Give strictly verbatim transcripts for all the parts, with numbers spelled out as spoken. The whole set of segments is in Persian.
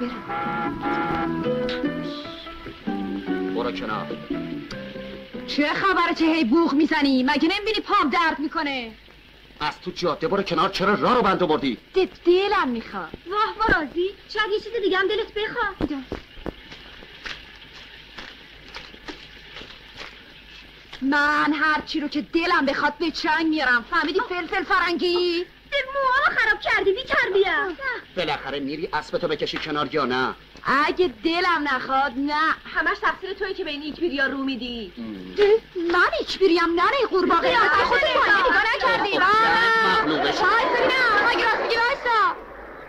برو کنار. چه خبره که هی بوق میزنی؟ مگه نمیبینی پام درد میکنه؟ از تو جاده برو کنار. چرا راه رو بند آوردی؟ دلم میخواد. واه برازی، شاید یه چیز دیگه هم دلت بخواد. من هر چی رو که دلم بخواد به چنگ میارم. فهمیدی فلفل فرنگی؟ موها خراب کردی بی تربیت. بالاخره میری اسبتو بکشی کنار یا نه؟ اگه دلم نخواد نه. همش تقصیر تویی که به این ایکبیریا رو میدی. من ایکبیریم نره قورباغه. خودت پایین نگاه نکردی. مخلوقش. شاید ببینم اگه راست میگی وایسا.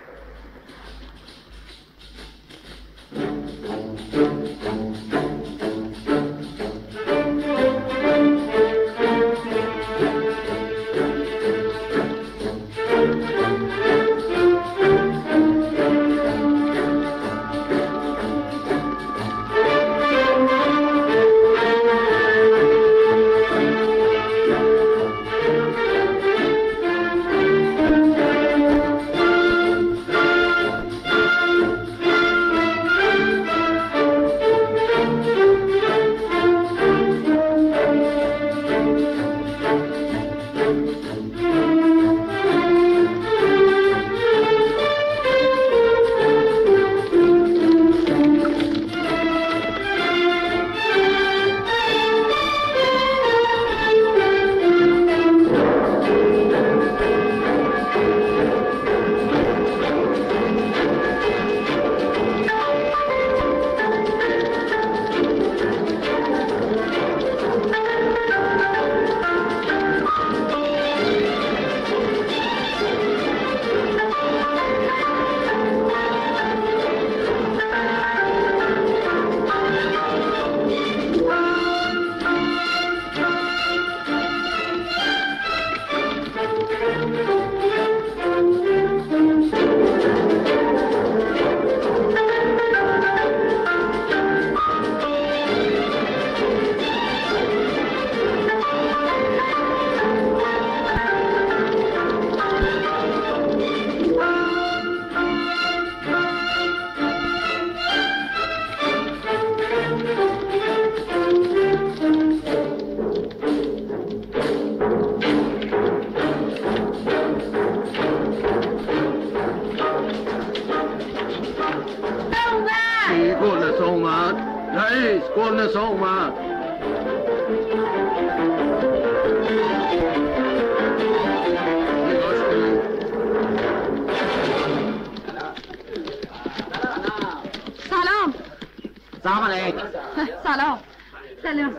سلام. سلام.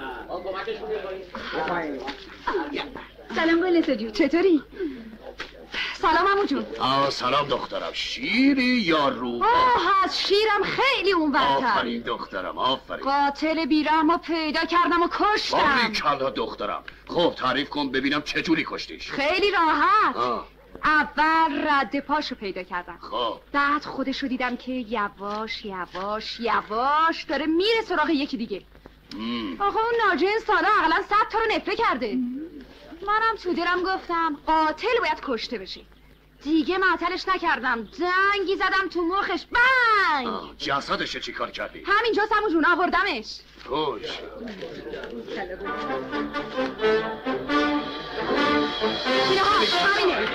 سلام گل جون. چطوری؟ سلام عمو جون. آه سلام دخترم. شیری یا روباه؟ آه از شیرم خیلی اون برتر. آفرین دخترم آفرین. قاتل بیرحم رو پیدا کردم و کشتم. باریکلا دخترم. خب تعریف کن ببینم چجوری کشتیش. خیلی راحت. آه. اول رد پاشو پیدا کردم. خب بعد خودشو دیدم که یواش یواش یواش داره میره سراغ یکی دیگه. مم. آخه اون ناجنس سالا اقلا صد تا رو نفره کرده. منم تو دلم گفتم قاتل باید کشته بشه. دیگه معطلش نکردم. زنگی زدم تو مخش. بنگ. جسدش چی کار کردی؟ همینجا سمو جون آوردمش. خوش. همینه.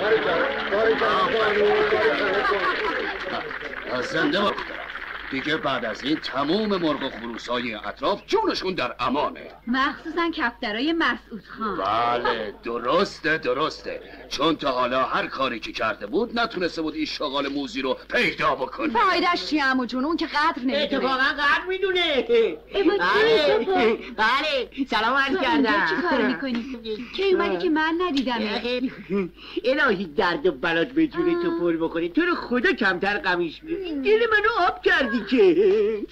زنده با دیگه بعد از این تموم مرغ و خروسای اطراف جونشون در امانه. مخصوصا کفترای مسعود خان. بله درسته درسته. چون تا حالا هر کاری که کرده بود نتونسته بود این شغال موزی رو پیدا بکنه. فایدهش چیه عمو جون؟ اون که قدر نمیدونه. اتفاقا قدر میدونه. بله بله سلام عرض کردم. چی کار میکنی؟ که اومدی که من ندیدم. الهی درد و بلات به جون تو پر بکنی. تو رو خدا کمتر قمیش میری. دل منو آب کردی که.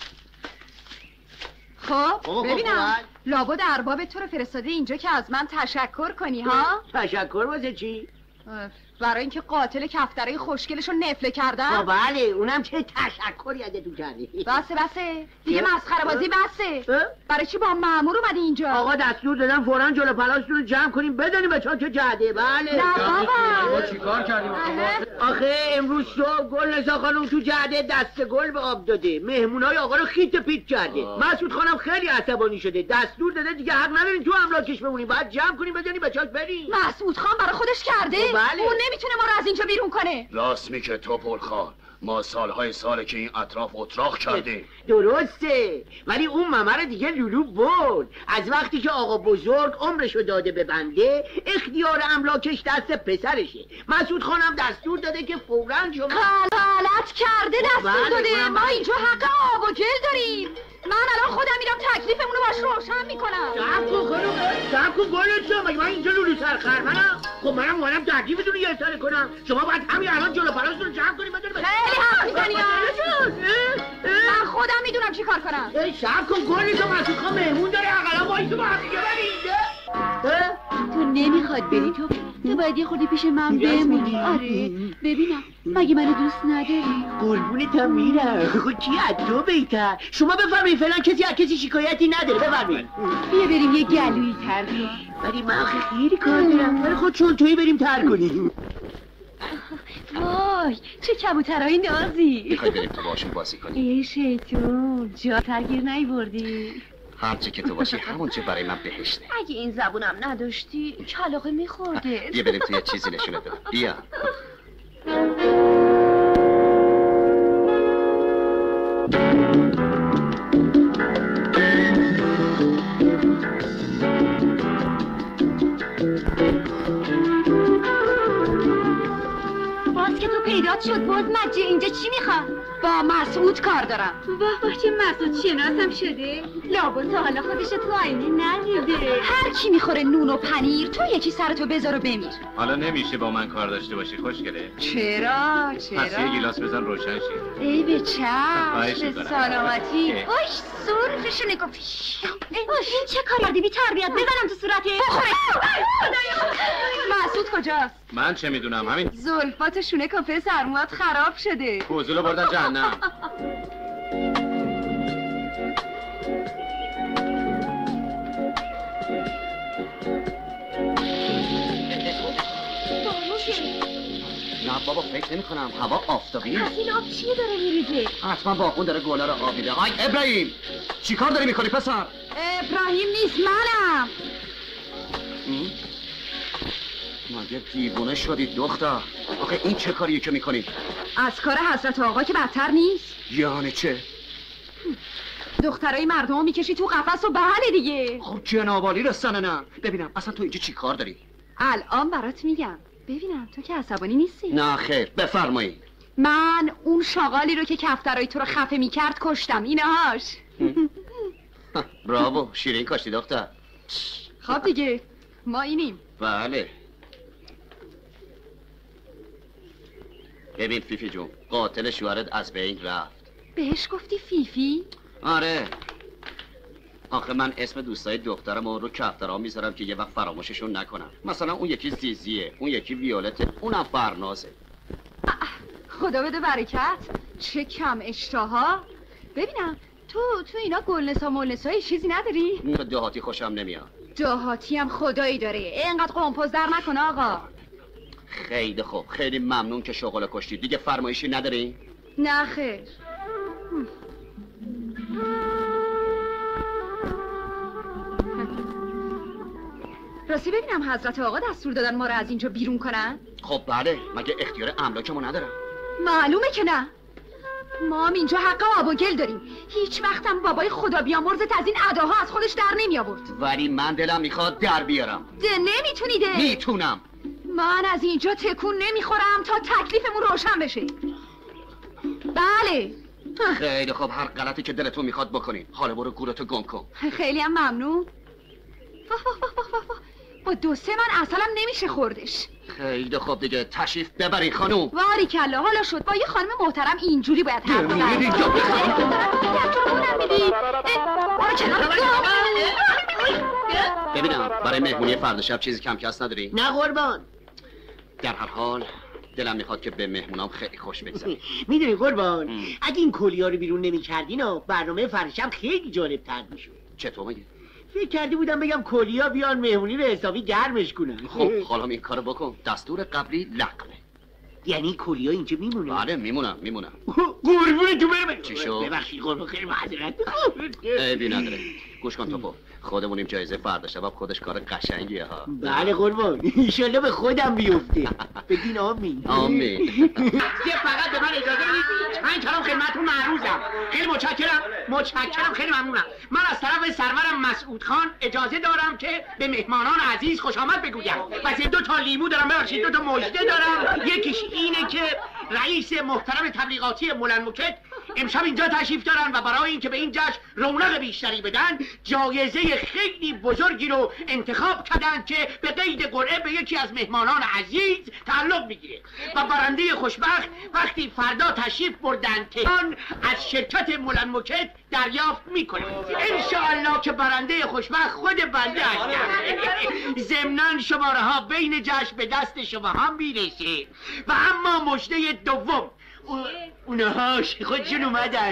خب ببینم لابد ارباب تو رو فرستاده اینجا که از من تشکر کنی ها؟ تشکر واسه چی؟ برای اینکه قاتل کفترای خوشگلشو نفله کردن. بله اونم چه تشکری ازتون کردی. بسه بسه دیگه مسخره بازی بسه. برای چی با مأمور اومدی اینجا؟ آقا دستور دادن فوراً جلو پلاستون رو جمع کنیم بدونیم به چه جهده. بله نه بابا ما چیکار کردیم آخه امروز صبح گلنسا خانم تو جهده دست گل به آب داده، مهمونای آقا رو خیت پیت کرده. مسعود خانم خیلی عصبانی شده، دستور داده دیگه حق ندارین تو املاکش بمونیم، باید جمع کنیم بدونیم به چاش بریم. مسعود خان برای خودش کرده؟ بله. اون نمیتونه ما رو از اینجا بیرون کنه. راست میگه توپل خان، ما سالهای ساله که این اطراف اتراق کرده. درسته، ولی اون ممر دیگه لولو برد. از وقتی که آقا بزرگ عمرشو داده به بنده، اختیار املاکش دست پسرشه. مسعود خانم دستور داده که فوراً شما غلط کرده دستور بله، داده. اونم ما بله. اینجا حق آب و گل داریم. من الان خودم میرم تکلیفمون رو باش روشن میکنم. صبر کن خانم، صبر کن گلنسا، مگه من اینجا لولو سرخر منم؟ خب منم اومدم تکلیفتون رو ارسال کنم. شما باید همین الان جلو پلاستون رو جمع کنیم بدونیم. خیلی حرف میزنی من خودم میدونم چی کار کنم. ای صبر کن گلنسا، مسعود خان مهمون داره، اقلا وایسا با هم دیگه بریم اینجا. تو نمیخواد بری، تو تو باید یه خودی پیش من بمونی. آره ببینم مگه منو دوست نداری؟ قربونتم میرم. خب کی از تو بهتر؟ شما بفرمایید، فعلا کسی از کسی شکایتی نداره. بفرمایید بیا بریم یه گلویی تر کنیم. ولی من آخه خیلی کار دارم. ولی خود چون تویی بریم تر کنیم. وای چه کبوترهای نازی. میخوای بریم تو باشون بازی کنیم؟ ای شیطون جا ترگیر نیوردی. هرچی که تو باشی همون چه برای من بهشته. اگه این زبونم نداشتی کلاغه میخورده. بیا بریم تو یه چیزی نشونه بدم. بیا باز که تو پیدات شد باز مجی اینجا چی میخواد؟ با مسعود کار دارم. واه واه چه مسعود شناسم شده. لابد تا حالا خودش تو آینه ندیده. هر کی میخوره نون و پنیر تو یکی سرتو بذار و بمیر. حالا نمیشه با من کار داشته باشی خوشگله. چرا چرا؟ پس یه گیلاس بزن روشن شه. ای به چشم به می‌کنم. سلامتی. اه. اوش سرخشو نگاه. این چه کار کردی بی تربیت؟ بزنم تو صورتت. مسعود کجاست؟ من چه میدونم همین زلفات شونه کافه سرموات خراب شده. فضولو بردن جهنم. نه بابا فکر نمی کنم، هوا آفتابی. پس این آب چیه داره میریزه؟ حتما باغون داره گلا رو آب میده. آی ابراهیم چی کار داری میکنی پسر؟ ابراهیم نیست منم. مگه دیوونه شدید دختر؟ آخه این چه کاریه که میکنی؟ از کار حضرت آقا که بدتر نیست. یعنی چه؟ دخترای مردم میکشی تو قفس و بله دیگه. خب جنابالی رسانه نه. ببینم اصلا تو اینجا چی کار داری؟ الان برات میگم. ببینم تو که عصبانی نیستی؟ نه خیر بفرمایید. من اون شاغالی رو که کفترای تو رو خفه میکرد کشتم. اینهاش. براوو شیرین کاشتی دختر. خب دیگه ما اینیم. بله. ببین فیفی جون، قاتل شوهرت از بین رفت. بهش گفتی فیفی؟ آره. آخه من اسم دوستای دخترم رو کفترها میذارم که یه وقت فراموششون نکنم. مثلا اون یکی زیزیه، اون یکی ویولته، اونم فرنازه. خدا بده برکت. چه کم اشتها. ببینم تو تو اینا گلنسا ملنسایی چیزی نداری؟ نه دهاتی خوشم نمیاد. دهاتی هم خدایی داره. اینقدر قمپوز در نکن آقا. خیلی خوب، خیلی ممنون که شغل کشتی. دیگه فرمایشی نداری؟ نه خیر. راستی ببینم حضرت آقا دستور دادن ما رو از اینجا بیرون کنن؟ خب بله، مگه اختیار املاکمو ندارم؟ معلومه که نه. ما هم اینجا حق آب و گل داریم. هیچ وقتم بابای خدا بیامرزت از این اداها از خودش در نمی آورد. ولی من دلم میخواد در بیارم. ده نمیتونی ده. میتونم. من از اینجا تکون نمیخورم تا تکلیفمون روشن بشه. بله. خیلی خب، هر غلطی که دلتون میخواد بکنین. حالا برو گورتو گم کن. خیلی هم ممنون. واه واه واه واه واه. با دو سه من اصلم نمیشه خوردش. خیلی خوب دیگه، تشریف ببرین خانوم. واری کلا حالا شد. با یه خانم محترم اینجوری باید حرف بزنی. می‌بینی یا ببینم برای مهمونی فردا شب چیزی کم کس نداری؟ نه قربان. در هر حال دلم میخواد که به مهمونام خیلی خوش بگذره. میدونی قربان اگه این کلیا رو بیرون نمیکردین برنامه فرشم خیلی جالب تر میشد. چطور میگی؟ فکر کرده بودم بگم کلیا بیان مهمونی رو حسابی گرمش کنن. خب حالا این کارو بکن. دستور قبلی لغوه. یعنی کلیا اینجا میمونه؟ بله میمونم میمونم. قربون تو برم. چی شو؟ ببخشید قربان خیلی معذرت. عیبی نداره. گوش کن توپو. خودمونیم جایزه فردا شب خودش کار قشنگیه ها. بله قربان ان به خودم بیفته. بگین آمین. آمین. فقط به من اجازه بدید چند کلام خدمتتون معروضم. خیلی متشکرم. متشکرم خیلی ممنونم. من از طرف سرورم مسعود خان اجازه دارم که به مهمانان عزیز خوش آمد بگویم. پس دو تا لیمو دارم، ببخشید دو تا مژده دارم. یکیش اینه که رئیس محترم تبلیغاتی مولانموکت امشب اینجا تشریف دارن و برای اینکه به این جشن رونق بیشتری بدن جایزه خیلی بزرگی رو انتخاب کردن که به قید قرعه به یکی از مهمانان عزیز تعلق میگیره و برنده خوشبخت وقتی فردا تشریف بردن تهران از شرکت مولانموکت دریافت میکنه. انشاءالله که برنده خوشبخت خود بنده هستم. ضمناً شماره ها بین جشن به دست شما هم میرسه. و اما مژده دوم اونهاش خودشون اومدن.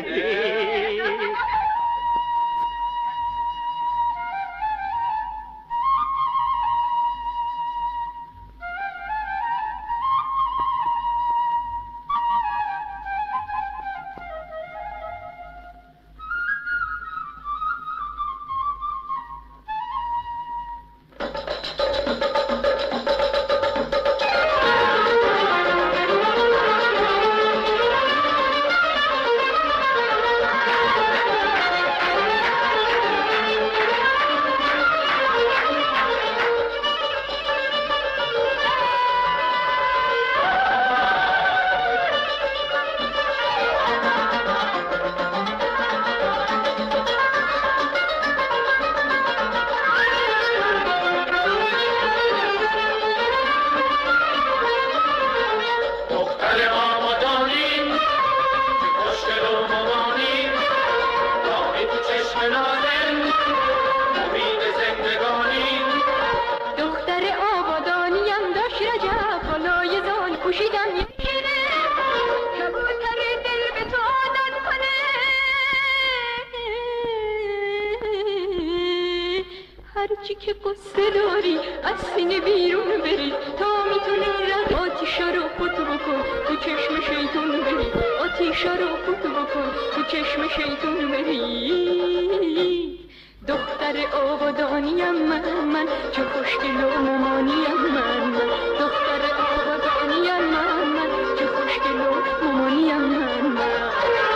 هرچی که قصه داری از سینه بیرون بری تا میتونی رد آتیشا رو خود بکن تو چشم شیطون بری آتیشا رو خود بکن تو چشم شیطون بری دختر آبادانیم من من چه خوشگل و مامانیم من من دختر آبادانیم من من چه خوشگل و مامانیم من من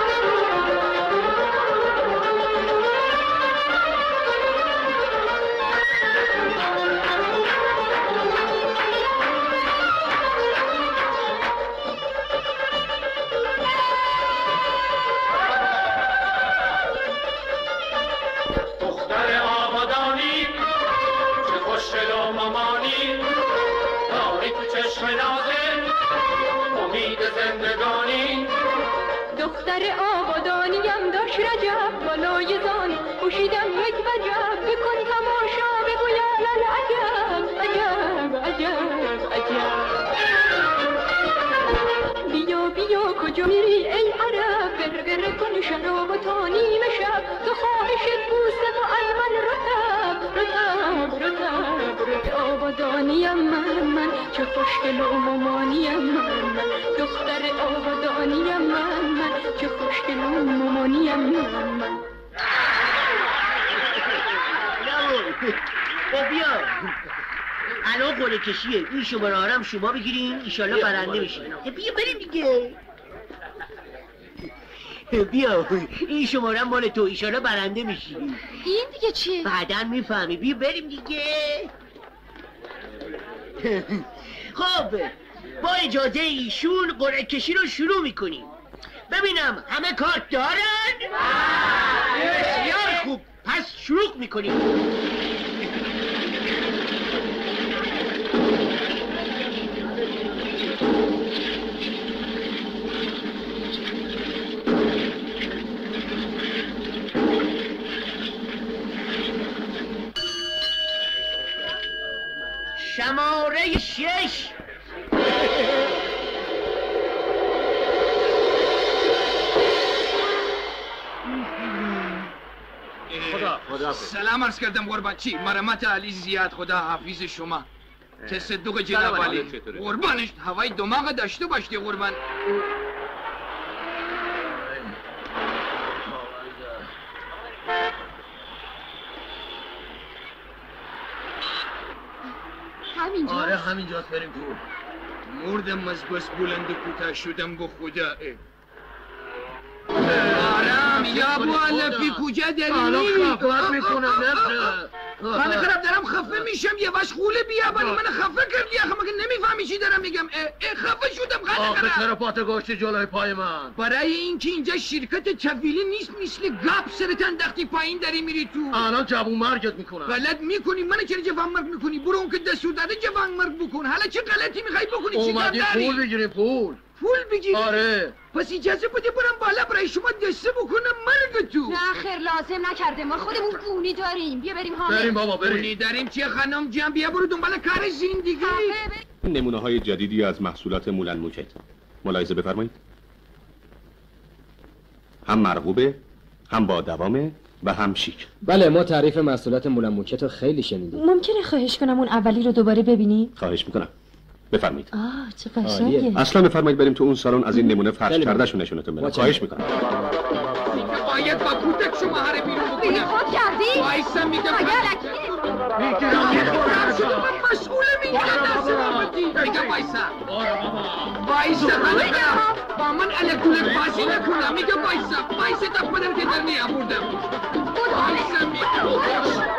دختر آبادانیم داشت رجب بالای زان پوشیدم یک وجب بکن تماشا بگو یا لال عجب عجب عجب عجب بیا بیا کجا میری ای عرب برگر کن شراب تا نیمه شب تو خواهشت بوسه و المن رتب رتب رتب رتب آبادانیم من من چه خوشگل و مامانیم من من دختر آبادانیم من من چه خوشگل و مامانیم من من خب بیا الان قرعه کشیه این شماره هارم شما بگیرین ایشالله برنده بشین. بیا بریم دیگه. بیا این شماره مال تو ایشالله برنده میشی. این دیگه چیه؟ بعداً میفهمی. بیا بریم دیگه. خب با اجازه ایشون قرعه کشی رو شروع میکنیم. ببینم همه کارت دارن؟ بسیار خوب پس شروع میکنیم. شماره شش خدا خدا سلام عرض کردم قربان. چی؟ مرمت علی زیاد، خدا حافظ شما. تصدق جناب علی. قربانش هوای دماغ داشته باشی قربان. همینجا؟ آره همینجاست، بریم تو. مردم از بس بلند کوتاه شدم گو خدا. آرام یا بو علفی کجا داری الان میری؟ خفت میکنم نفسه. من خراب دارم خفه میشم یه واش خوله بیابانی من خفه کردی آخه مگه نمیفهمی چی دارم میگم. اه اه خفه شدم خانه آخه خراب. چرا پات گوشتی جلوی پای من؟ برای اینکه اینجا شرکت طویلی نیست مثل گپ سرت انداختی پایین داری میری تو. الان جوون مرگت میکنم. غلط میکنی. من چرا جوان مرگ میکنی؟ برو اون که دستور داده جوان مرگ بکن. حالا چه غلطی میخوای بکنی؟ چی کار اومدی داری؟ پول بگیری پول. پول بگیری؟ آره. پس اجازه بده برم بالا برای شما دسته بکنم مرگ تو. نه خیر لازم نکرده، ما خودمون گونی داریم. بیا بریم حامد. بریم بابا بریم. گونی داریم چیه خانم جان؟ بیا برو دنبال کار زندگی. نمونه های جدیدی از محصولات مولن موکت ملاحظه بفرمایید. هم مرغوبه، هم با دوامه و هم شیک. بله ما تعریف محصولات مولن موکت رو خیلی شنیدیم. ممکنه خواهش کنم اون اولی رو دوباره ببینیم؟ خواهش میکنم. بفرمایید. آه چه قشنگه. اصلا بفرمایید بریم تو اون سالن از این نمونه فرش کردهشون نشونتون بدم. خواهش میکنم. باید با کودک شما هر بیرون بکنم. بی خود کردی؟ وایسا میگم. مگه لکی؟ میگم شما من مسئول میگم دست آمدی. میگم وایسا. وایسا خانم. با من الکولک بازی نکنم. میگم وایسا. وایسا تا پدر که در نیاوردم. وایسا میگم.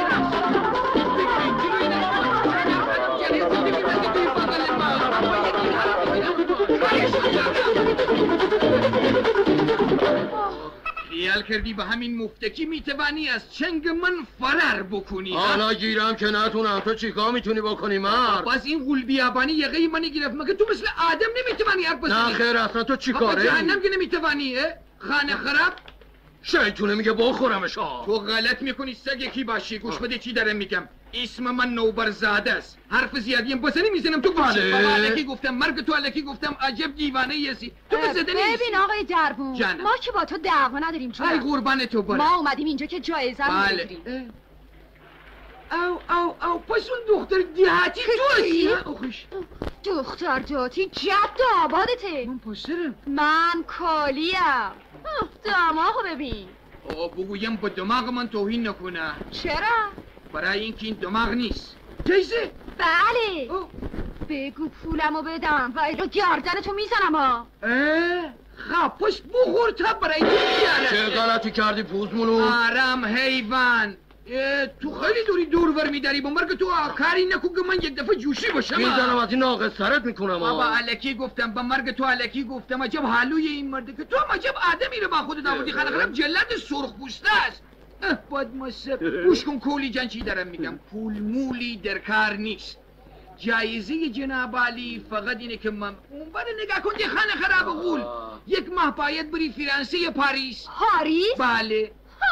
خیال کردی به همین مفتکی میتوانی از چنگ من فرار بکنی؟ حالا گیرم که نتونم. تو چیکار میتونی بکنی مرد؟ پس این غول بیابانی یقه منی گرفت. مگه تو مثل آدم نمیتوانی حرف بزنی؟ نه خیر اصلا تو چیکاره؟ جهنم که نمیتوانی. خانه خراب شیطونه میگه بخورمش ها. تو غلط میکنی سگ کی باشی. گوش بده چی دارم میگم. اسم من نوبرزاده است. حرف زیادیم بزنی میزنم تو گوشه. بابا الکی گفتم مرگ تو الکی گفتم. عجب دیوانه ایسی تو بزده نیستی. ببین آقای دربون ما که با تو دعوا نداریم جونم. ای قربان تو برم. ما اومدیم اینجا که جایزه رو بگیریم. او او او پس اون دختر دیهاتی تو هستی؟ دختر دیهاتی جد آبادته. من پسرم. من کالیم. دماغو ببین. آه بگویم با دماغ من توهین نکنه. چرا؟ برای اینکه این دماغ نیست. جایزه؟ بله. بگو پولمو بدم و ایلو گردنتو میزنم ها. خب پس بخور تا برای تو بیاره. چه غلطی کردی پوزمونو؟ آرام حیوان. تو خیلی دوری دور ور میداری با مرگ تو کاری نکن که من یک دفعه جوشی باشم. میزنم از این ناقص سرت میکنم. بابا علکی گفتم با مرگ تو علکی گفتم. عجب حالوی این مرده که تو عجب آدمی رو با خودت آوردی. خانه خراب جلد سرخ پوسته است. باید مصب گوش کن کولی جان چی دارم میگم. پول مولی در کار نیست. جایزه جناب علی فقط اینه که من اون بره نگاه کن یه خانه خراب غول. یک ماه باید بری فرانسه پاریس. پاریس؟ بله.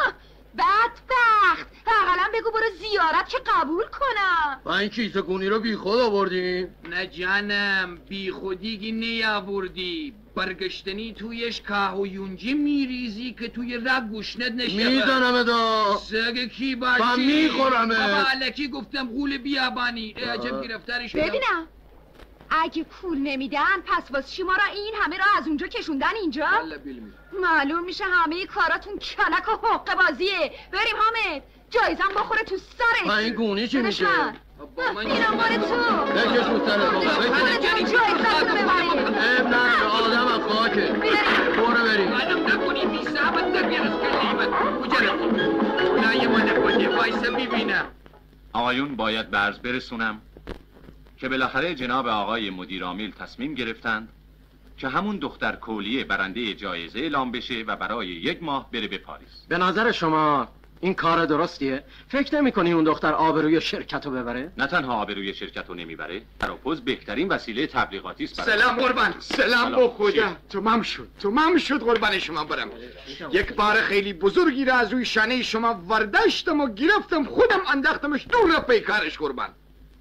بدبخت اقلا بگو برو زیارت که قبول کنم. و این کیسه گونی رو بی خود آوردی؟ نه جانم بی خودیگی نیاوردی. برگشتنی تویش کاه و یونجی میریزی که توی رگ گوشنت نشود. میزنم ادا سگ کی باشی؟ من میخورمه. بابا علکی گفتم غول بیابانی. عجب گرفتاری شدم. ببینم اگه پول نمیدن پس واسه چی ما را این همه را از اونجا کشوندن اینجا؟ معلوم میشه همه کاراتون کلک و حقه بازیه. بریم حامد جایزم بخوره تو سرت. این گونی چی میشه؟ اینم مال تو. بکش رو سرت بابا. بکش جایزم رو ببریم. اب نه آدم هم خاکه. برو بریم. آدم نکنی بی صحبت نبیر از کلیمت. کجا رفتی؟ اونای من نکنی وایسا میبینم. آقایون باید برز برسونم که بالاخره جناب آقای مدیر عامل تصمیم گرفتند که همون دختر کولیه برنده جایزه اعلام بشه و برای یک ماه بره به پاریس. به نظر شما این کار درستیه؟ فکر نمی کنی اون دختر آبروی شرکت رو ببره؟ نه تنها آبروی شرکت رو نمیبره، تراپوز بهترین وسیله تبلیغاتی است. سلام قربان. سلام با خدا. تمام شد تمام شد قربان شما برم. یک بار خیلی بزرگی را از روی شانه شما ورداشتم و گرفتم خودم انداختمش دور را پیکارش قربان.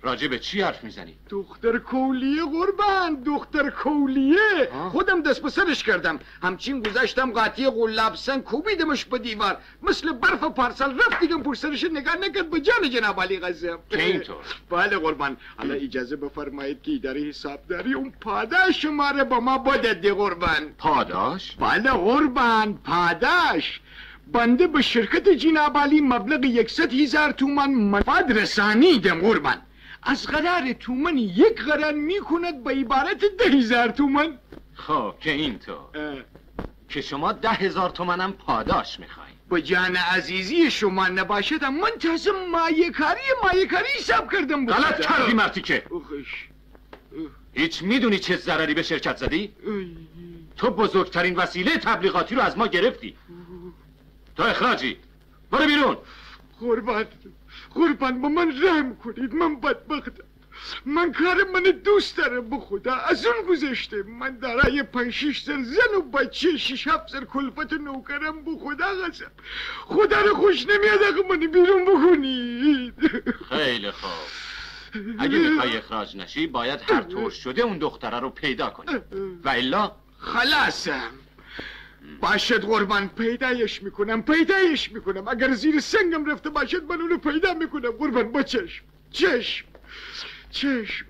راجع به چی حرف میزنی؟ دختر کولیه قربان، دختر کولیه. خودم دست به سرش کردم، همچین گذاشتم قاطی قلابسن کوبیدمش به دیوار مثل برف پارسال، رفت دیگم پشت سرش نگاه نکرد به جان جناب علی قاسم. که اینطور؟ بله قربان. حالا اجازه بفرمایید که اداره حسابداری اون پاداش شما رو به ما بدهد قربان. پاداش؟ بله قربان، پاداش. بنده به شرکت جناب علی مبلغ صد هزار تومان منفعت رسانیدم قربان. از قرار تومن یک قرار میکند به عبارت ده هزار تومن. خب که اینطور که شما ده هزار تومنم پاداش میخواین. به جان عزیزی شما نباشد منتظم مایه‌کاری مایه‌کاری حساب کردم. غلط کردی مرتی که هیچ میدونی چه ضرری به شرکت زدی؟ تو بزرگترین وسیله تبلیغاتی رو از ما گرفتی. تو اخراجی، برو بیرون. قربان قربان با من رحم کنید، من بدبختم. من کار من دوست دارم به خدا. از اون گذشته من دارای پنج شش سر زن و بچه شش هفت سر کلفت نوکرم به خدا قسم. خدا رو خوش نمیاد اگه من بیرون بکنید. خیلی خوب، اگه میخوای اخراج نشی باید هر طور شده اون دختره رو پیدا کنی و الا خلاصم. باشد قربان، پیدایش میکنم پیدایش میکنم. اگر زیر سنگم رفته باشد من اونو پیدا میکنم قربان. با چشم چشم چشم.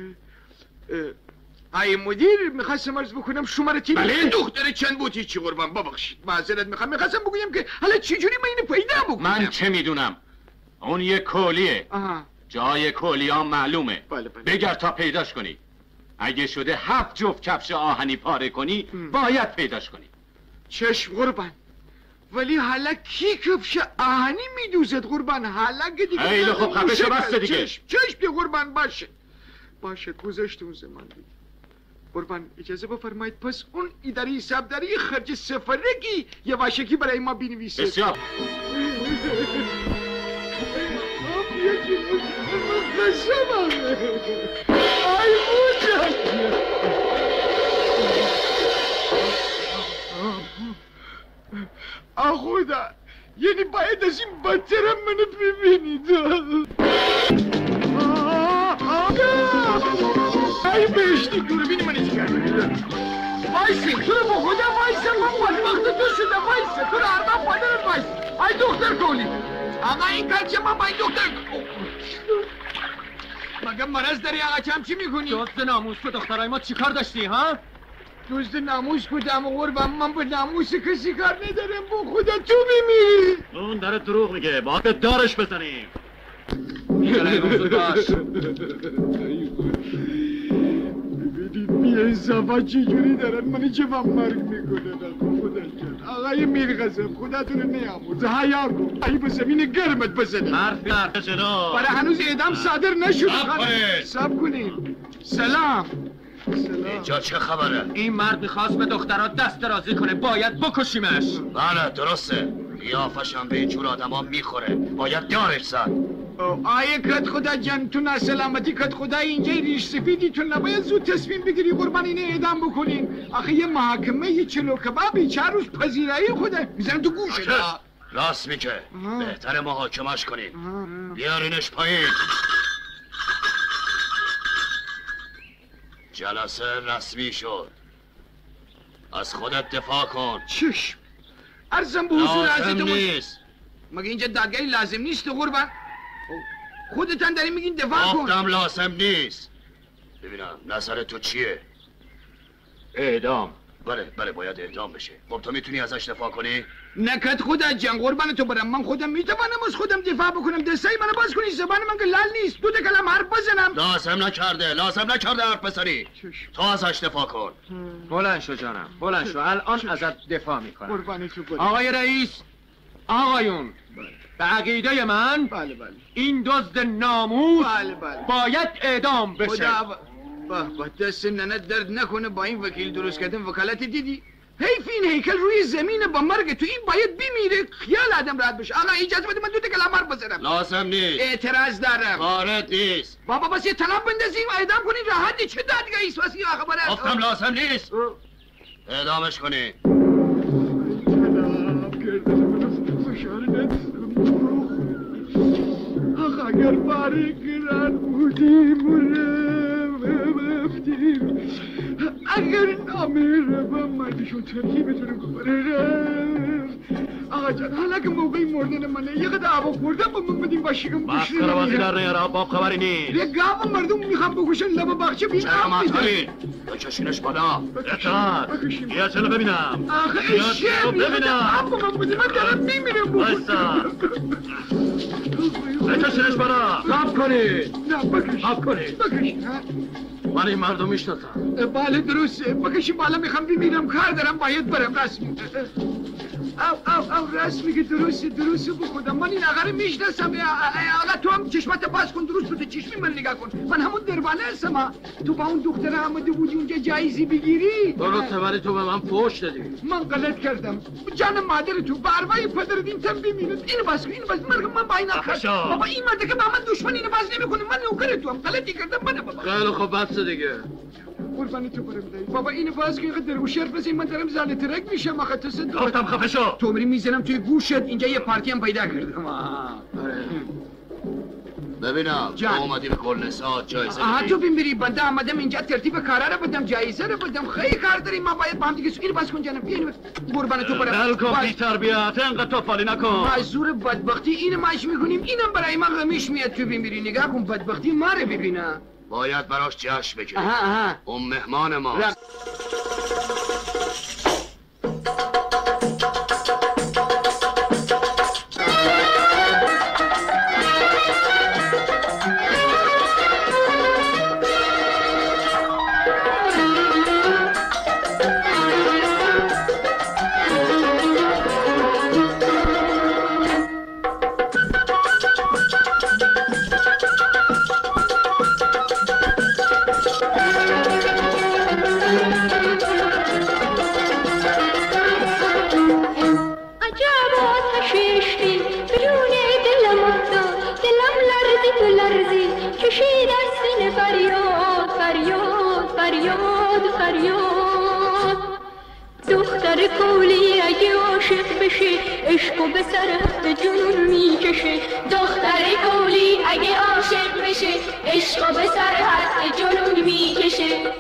ای مدیر، میخواستم عرض بکنم شماره تلفن بله؟ دختر چند بودی چی قربان؟ ببخشید معذرت میخوام. میخواستم بگویم که حالا چجوری من اینو پیدا بکنم؟ من چه میدونم، اون یه کولیه. آها. جای کولیا معلومه. بله بله. بگر تا پیداش کنی. اگه شده هفت جفت کفش آهنی پاره کنی باید پیداش کنی. چشم قربان. ولی حالا کی کفش آهنی میدوزد قربان؟ حالا که دیگه خیلی خوب، خفه شو، بسته دیگه. چشم چشم دیگه قربان. باشه باشه گذشت اون زمان دیگه قربان. اجازه بفرمایید پس اون اداره حسابداری خرج سفرگی یه واشکی برای ما بنویسه. بسیار ای موجه آخودا، یعنی باید از این بدترم منو ببینید. ای بهشتی دور بینی منو چی کرد. وایسی تو رو با خدا وایسی، من بدبخت تو شده. وایسی تو رو ارباب پادرت وایسی. ای دختر کولی آقا این کلچه من با این دختر مگه مرض داری آقا چم چی میکنی؟ دزد ناموس تو دخترای ما چی کار داشتی ها؟ دزد ناموس کدام قربان؟ من به ناموس کسی کار ندارم. با خدا تو میمیری. اون داره دروغ میگه، باید دارش بزنیم. ببینید بی‌انصافا چجوری دارن من جواب مرگ میکنن. خدا جان آقای میرقاسم خداتون رو نیاموزه حیا کن. ای به زمین گرمت بزنید. حرف حرف جناب. برای هنوز اعدام صادر نشد. کنید. صبر کنید. سلام. اینجا چه خبره؟ این مرد میخواست به دخترها دست درازی کنه، باید بکشیمش. بله درسته، قیافش هم به اینجور آدم ها میخوره، باید دارش زد. آیه کت خدا جان تو ناسلامتی کت خدا اینجا ریش سفیدی تو نباید زود تصمیم بگیری قربان اینه اعدام بکنین. آخه یه محاکمه یه چلو کبابی چهار روز پذیرایی خدا میزنم تو گوشه. راست میگه، بهتر محاکمش کنین. بیارینش پایین. جلسه رسمی شد. از خودت دفاع کن. چشم عرضم به حضور لازم حضرت نیست. مگه اینجا دادگاهی لازم نیست قربان؟ خودتان داری میگین دفاع کن. گفتم لازم نیست. ببینم نظر تو چیه؟ اعدام. بله بله باید اعدام بشه. خب تو میتونی ازش دفاع کنی؟ نکت خدا جان قربان تو برم. من خودم میتوانم از خودم دفاع بکنم. دستای منو باز کنی. زبان من که لال نیست. دو تا کلم حرف بزنم. لازم نکرده لازم نکرده حرف بزنی. تو ازش دفاع کن. بلند شو جانم، بلند شو. الان ازت دفاع میکنم. قربان تو برم. آقای رئیس، آقایون، به عقیده من بله بله این دزد ناموس بله بله باید اعدام بشه. خدا با با دست ننت درد نکنه. با این وکیل درست کردن وکالت دیدی؟ حیف این هیکل روی زمین با مرگ تو این باید بمیره. خیال آدم راحت بشه. آقا اجازه بده من دو تا کلام حرف بزنم. لازم نیست. اعتراض دارم. وارد نیست. بابا بس یه طلاق بندازیم اعدام کنین راحتی. چه دادگاهی است واسه آقا بره؟ گفتم لازم نیست. اعدامش کنی. طلاق کردن من فشار ندارم. آقا اگر فارغ بودیم و رفتیم اگر نامه با مردشون ترکیبتون ببره آقا جان حالا که موقعی مردن منه یه قدر عبا خوردم با من بدیم باشیگم بس کربازی در نیاره باب خبری نیست یه گاو مردم میخوام بگوشن لبا بخشه بین چرا مطمئن بکشینش بالا اتحاد یه چلو ببینم آخه یه چلو ببینم عبا من بودیم من دارم میمیرم بایستا بکشینش بالا صاف کنید نه بکش صاف کنید بکش من این مردم میشناسم بله درسته بکشی بالا میخوام بمیرم کار دارم باید برم رسمی او او او رسمی که درسته درسته بخودم من این آقا رو میشناسم آقا تو هم چشمت باز کن درست بوده چشمی من نگاه کن من همون دربانه هستم تو با اون دختر آمده بودی اونجا جایزی بگیری درسته ولی تو به من فوش دادی من غلط کردم جان مادر تو بروای پدر این تن ببیند اینو باز کن اینو باز مرگ من با این آخر بابا این مرد که با من دشمن اینو باز نمیکنه من نوکر تو هم غلطی کردم من بابا خیلی خوب بس دیگه قربان تو برم دایی بابا اینو باز که اینقدر گوشر بزنی من دارم زال ترک میشم آخه تصدق گفتم خفه شو تو میری میزنم توی گوشت اینجا یه پارتی هم پیدا کردم ببینم تو اومدی به گلنسا جایزه بدی آها تو بمیری بنده آمدم اینجا ترتیب کارا رو بدم جایزه رو بدم خیلی کار داریم ما باید با هم دیگه اینو باز کن جانم بیا قربان تو برم بل کن بی تربیت اینقدر تو فالی نکن معذور بدبختی اینو ماش میکنیم اینم برای ما غمیش میاد تو بمیری نگاه کن بدبختی ما رو ببینه باید براش جشن بگیریم آها آها اون مهمان ماست کولی اگه عاشق بشه عشقو به سر به جنون میکشه دختر کولی اگه عاشق بشه عشقو به سر به جنون میکشه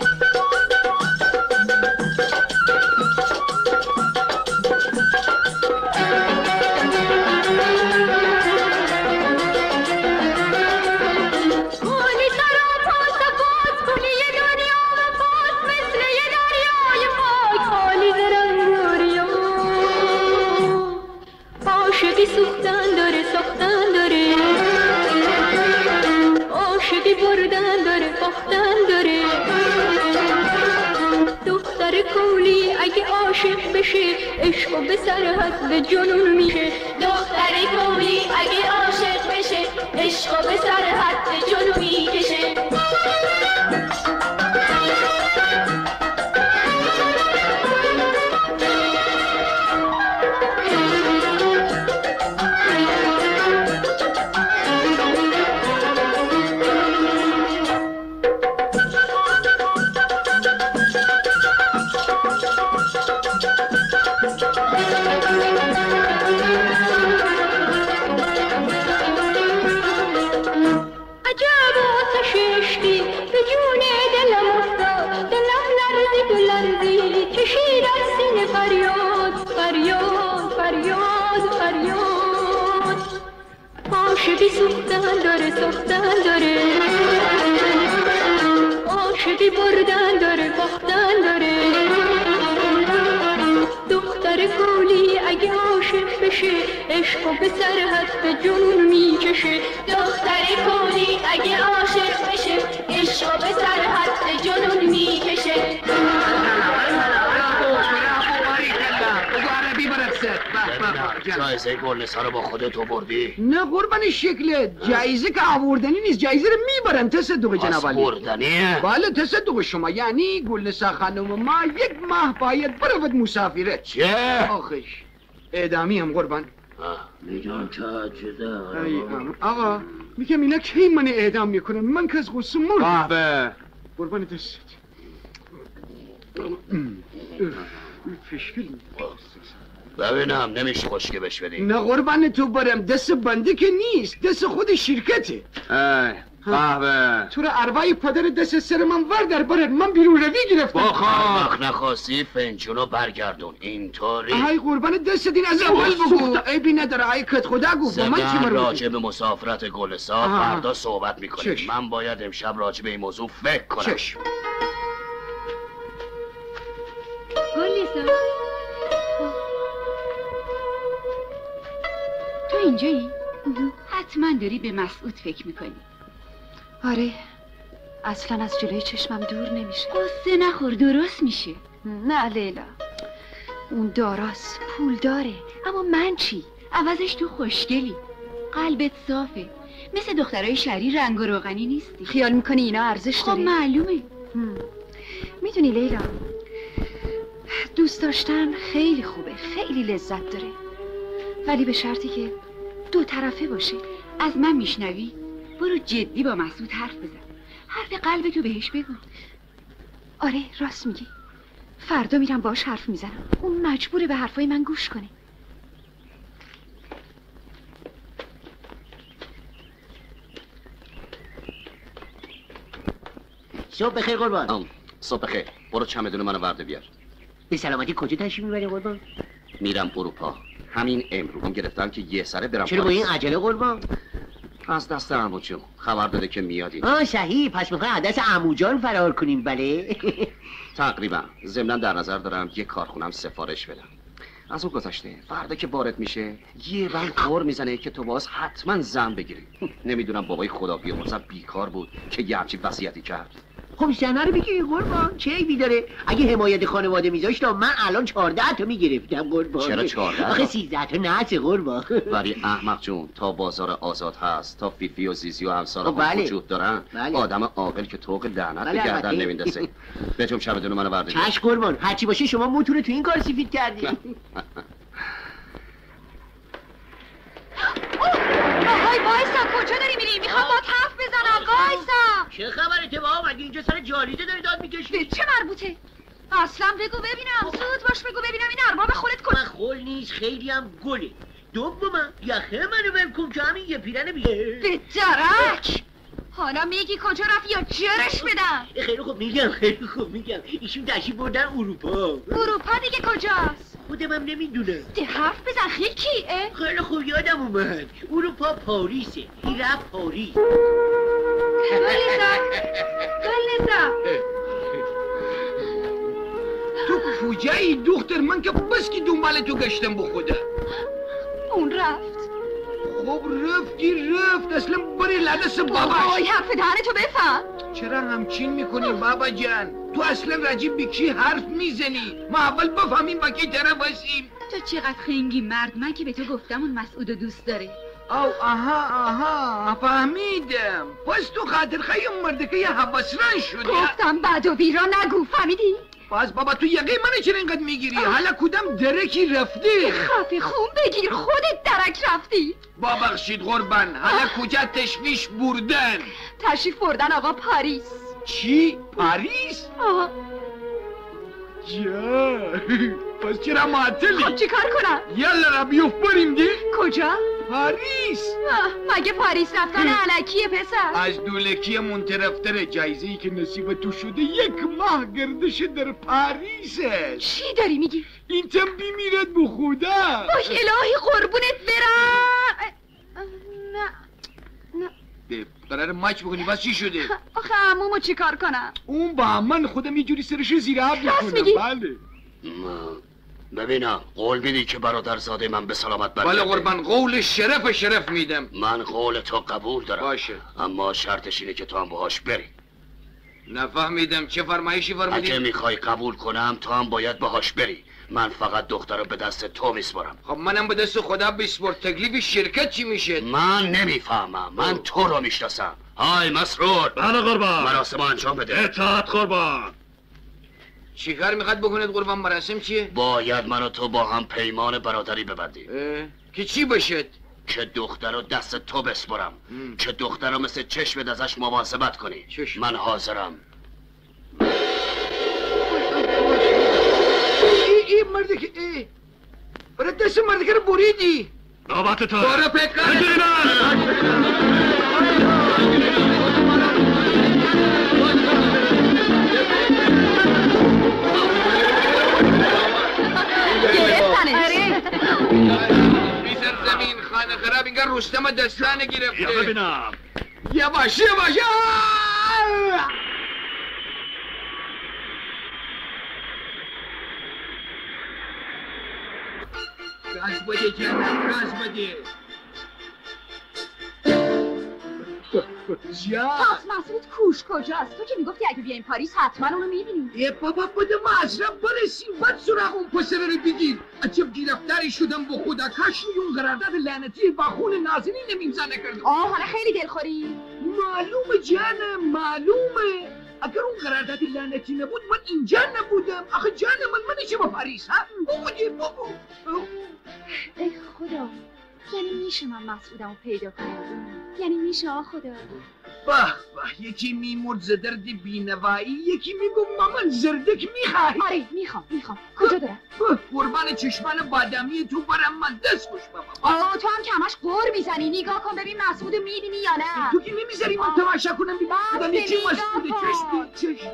عشقو به سر حد به جنون میشه دختر کولی اگه عاشق بشه عشقو به سر حد به جنون میکشه عاشقی سوختن داره سوختن داره عاشقی بردن داره باختن داره دختر کولی اگه عاشق بشه عشقو به سر حد به جنون میکشه دختر کولی اگه عاشق بشه عشقو به سر حد به جنون میکشه جایزه گلنسا رو با خودت آوردی؟ نه قربان شکلت جایزه که آوردنی نیست جایزه رو میبرن تصدق جناب علی آوردنیه؟ بله تصدق شما یعنی گلنسا خانم ما یک ماه باید برود مسافرت چه؟ آخش اعدامی هم قربان میدون تا جدا آقا میگم اینا کی من اعدام میکنن من که از غصه مرد قهوه قربان دست فشکل ببینم نمیشه خشکه بش بدی. نه قربان تو برم، دست بنده که نیست، دست خود شرکته. ای قهوه تو را ارواح پدر دست سر من وردر برد، من بیرون روی گرفتم. بخواه وقت نخواستی فنجونو برگردون اینطوری. ای قربان دست دین از اول بگو. ای بی نداره، ای کت خدا گفت با من چی سگن مربوطه؟ راجع به مسافرت گلسا فردا صحبت میکنیم. من باید امشب راجع به این موضوع فکر کنم. چشم. گلسا تو اینجایی؟ حتما داری به مسعود فکر میکنی. آره اصلا از جلوی چشمم دور نمیشه. قصه نخور، درست میشه. نه لیلا، اون داراست، پول داره، اما من چی؟ عوضش تو خوشگلی، قلبت صافه، مثل دخترای شهری رنگ و روغنی نیستی. خیال میکنی اینا ارزش داره؟ خب معلومه. میدونی لیلا، دوست داشتن خیلی خوبه، خیلی لذت داره، ولی به شرطی که دو طرفه باشه. از من میشنوی؟ برو جدی با مسعود حرف بزن، حرف قلبتو بهش بگو. آره راست میگی، فردا میرم باش حرف میزنم، اون مجبوره به حرفای من گوش کنه. صبح بخیر قربان. صبح بخیر. برو چمدون منو ورده بیار. به سلامتی کجا تشریف میبری قربان؟ میرم اروپا. همین امروز گرفتم که یه سره برم. چرا با این عجله قربان؟ از دست عمو جون خبر داده که میاد این. آه صحیح، پس میخوای از دست عمو جان فرار کنیم. بله تقریبا. ضمن در نظر دارم یه کارخونم سفارش بدم. از اون گذشته فردا که وارد میشه یه بند قور میزنه که تو باز حتما زن بگیری. نمیدونم بابای خدا بیامرزم بیکار بود که یه همچین وصیتی کرد. خب زنه رو بگیری قربان، چه عیبی داره؟ اگه حمایت خانواده میذاشتم من الان چهارده تا میگرفتم قربان. چرا چهارده؟ آخه سیزده تا نهسه قربان. ولی احمق جون تا بازار آزاد هست، تا فیفی و زیزی و همسارا بله. وجود دارن، بله. آدم عاقل که طوق لعنت بله به گردن البته. نمیندازه. بهتون چمدون منو بردارید. چش قربان، هرچی باشه شما موتور تو این کار سفید کردی. آهای وایسا، کجا داری میری؟ میخوام باهات حرف بزنم. وایسا. چه خبرته بابا؟ مگه اینجا سر جالیده داری داد میکشی؟ به چه مربوطه؟ اصلا بگو ببینم، زود باش بگو ببینم این ارباب خودت کن. من خول نیست، خیلی هم گله. دوما یخه منو ولکن که همین یه پیرن بیه. به درک. حالا میگی کجا رفت یا جرش بدم؟ خیلی خوب میگم، خیلی خوب میگم. ایشون تشریف بردن اروپا. اروپا دیگه کجاست؟ خودم هم نمیدونم. ده حرف بزن خیلی. خیلی خوب یادم اومد، اروپا پاریسه. این رفت پاریس. گلزا گلزا تو کجایی دختر؟ من که بس که دنبال تو گشتم با خودم. اون رفت. خب رفتی رفت، اصلا بری لدست باباش. آی حرف دهنتو بفهم. چرا همچین میکنی بابا جان؟ تو اصلا راجب به کی حرف میزنی؟ ما اول بفهمیم با کی طرف هستیم. تو چقدر خنگی مرد، من که به تو گفتم اون مسعودو دوست داره. او آها آها فهمیدم. پس تو خاطر خیلی مرده که یه حواسران شدی. گفتم بد و بیرا نگو، فهمیدی؟ پس بابا تو یقه منو چرا اینقدر میگیری؟ حالا کدام درکی رفتی؟ خفه خون بگیر، خودت درک رفتی. با بخشید قربان، حالا کجا تشویش بردن؟ تشریف بردن آقا پاریس. چی؟ پاریس؟ آه. جا پس چرا معطلی؟ خب چی کار کنم؟ یالا را بیوف بریم دی؟ کجا؟ پاریس. مگه پاریس رفتن علکیه پسر؟ از دولکی منطرفتر جایزه ای که نصیب تو شده یک ماه گردش در پاریس است. چی داری میگی؟ این تم بیمیرد به خدا. باش الهی قربونت برم. نه نه قرار ماچ بکنی بس چی شده؟ آخه عمومو چی کار کنم؟ اون با من خودم یه جوری سرش زیر آب راست میکنم. میگی؟ بله. ببینم قول میدی که برادرزاده من به سلامت برگرده؟ بله قربان، قول شرف شرف میدم. من قول تو قبول دارم. باشه. اما شرطش اینه که تو هم باهاش بری. نفهمیدم چه فرمایشی فرمودی؟ اگه میخوای قبول کنم تو هم باید باهاش بری. من فقط دختر رو به دست تو میسپارم. خب منم به دست خدا بسپار. تکلیف شرکت چی میشه؟ من نمیفهمم. من تو رو میشناسم. های مسرور. بله قربان. مراسم انجام بده. اطاعت قربان. چی کار میخواد بکنید قربان؟ مراسم چیه؟ باید من و تو با هم پیمان برادری ببندیم. که چی باشد؟ که دختر رو دست تو بسپرم. که دختر رو مثل چشمت ازش مواظبت کنی. چشم. من حاضرم. ای ای مرده که ای برای دست مردکه رو بریدی. نوبت تو. برو پکار. بیزن زمین خانه خراب اینگه رستم دستانه گرفته. یا ببینم. یواش یواش. گاز بده جانم گاز بده. جا پس مسعود کوش کجاست؟ تو که میگفتی اگه بیایم پاریس حتما اونو میبینیم. یه بابا بده مصرف برسیم بعد سراغ اون پسره رو بگیر. عجب گرفتاری شدم با خدا کاش اون قرارداد لعنتی با خون نازنین نمیمزا نکردم. آه حالا خیلی دلخوری. معلومه جانم معلومه. اگر اون قرارداد لعنتی نبود من اینجا نبودم. آخه جان من من چه با پاریس ها؟ بودی بابا. ای خدا. یعنی میشه من مسعودمو پیدا کنم؟ یعنی میشه آ خدا؟ به به یکی میمرد ز درد بینوایی یکی میگم مامان زردک میخوای؟ آره میخوام میخوام. کجا دارم؟ قربان چشمان بادامی تو برم من دست خوش بابا. آه تو هم که همش قور میزنی. نگاه کن ببین مسعودو میبینی یا نه؟ تو که نمیذاری من تماشا کنم ببین خودم یکی مسعود چشم چشم.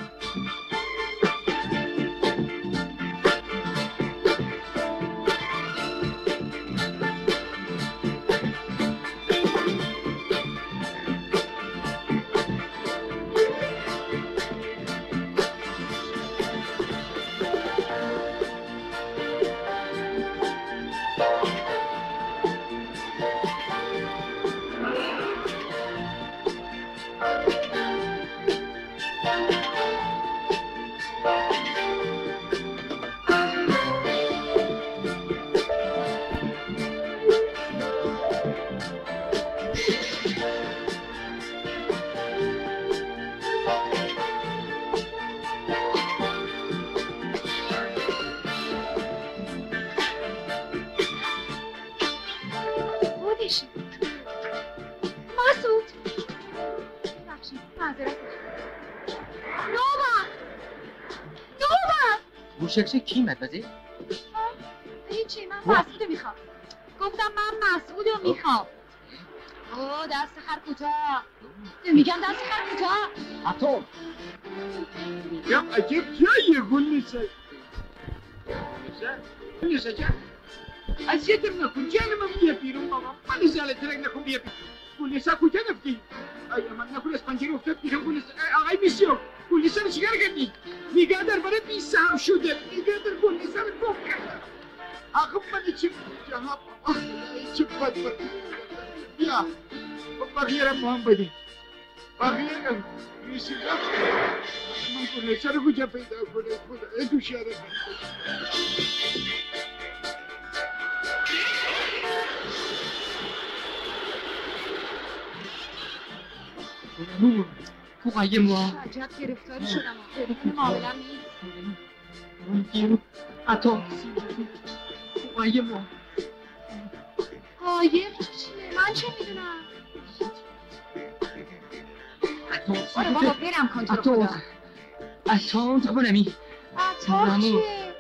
موشکچه کی مدوزی؟ هیچی من مسعودو میخوام. گفتم من مسعودو میخوام. اوه دست خر کوتاه. میگم دست خر کوتاه. اتم. یا عجب جاییه گلنسا. گلنسا جان. اذیتم نکن جانم بیا بیرون بابا. من ازالت رنگ نکن بیا بیرون. گلنسا کجا رفتی؟ ای من نکن از پنجره افتاد بیرون گلنسا. آقای بیسیو. گلنسا رو چیکار کردی؟ نگاه در برای بی سهم شده. نگاه در گلنسا رو گم کردم. آخه من چی جهاب چه بد بد. بیا بقیه رو با هم بدیم. بقیه رو میشه رفت. من گلنسا رو کجا پیدا کنه خدا ای تو شهر نور کوقای ما عجب گرفتاری شدم. معاملم نیست. اتم کوقای ما قایق چیه؟ من چه میدونم؟ آره بابا برم کن تو رو خدا. اتم تو بنمی اتم چیه؟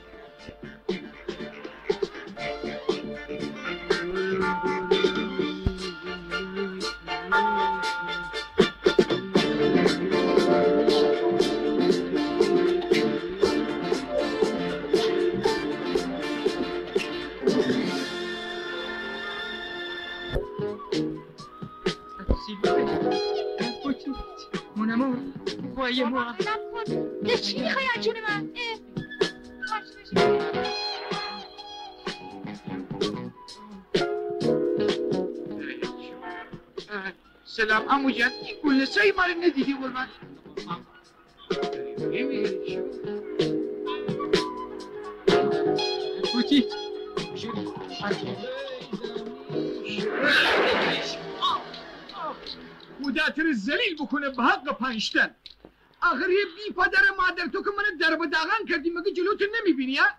Mon amour, voyez-moi. یه چی میخوای از جون من؟ سلام عمو جان این گلنسای ما رو ندیدی قربان؟ بوتی خودت رو ذلیل بکنه به حق پنجتن. آخر یه بی پدر مادر تو که من درب داغن کردی مگه جلوتو نمیبینی ها؟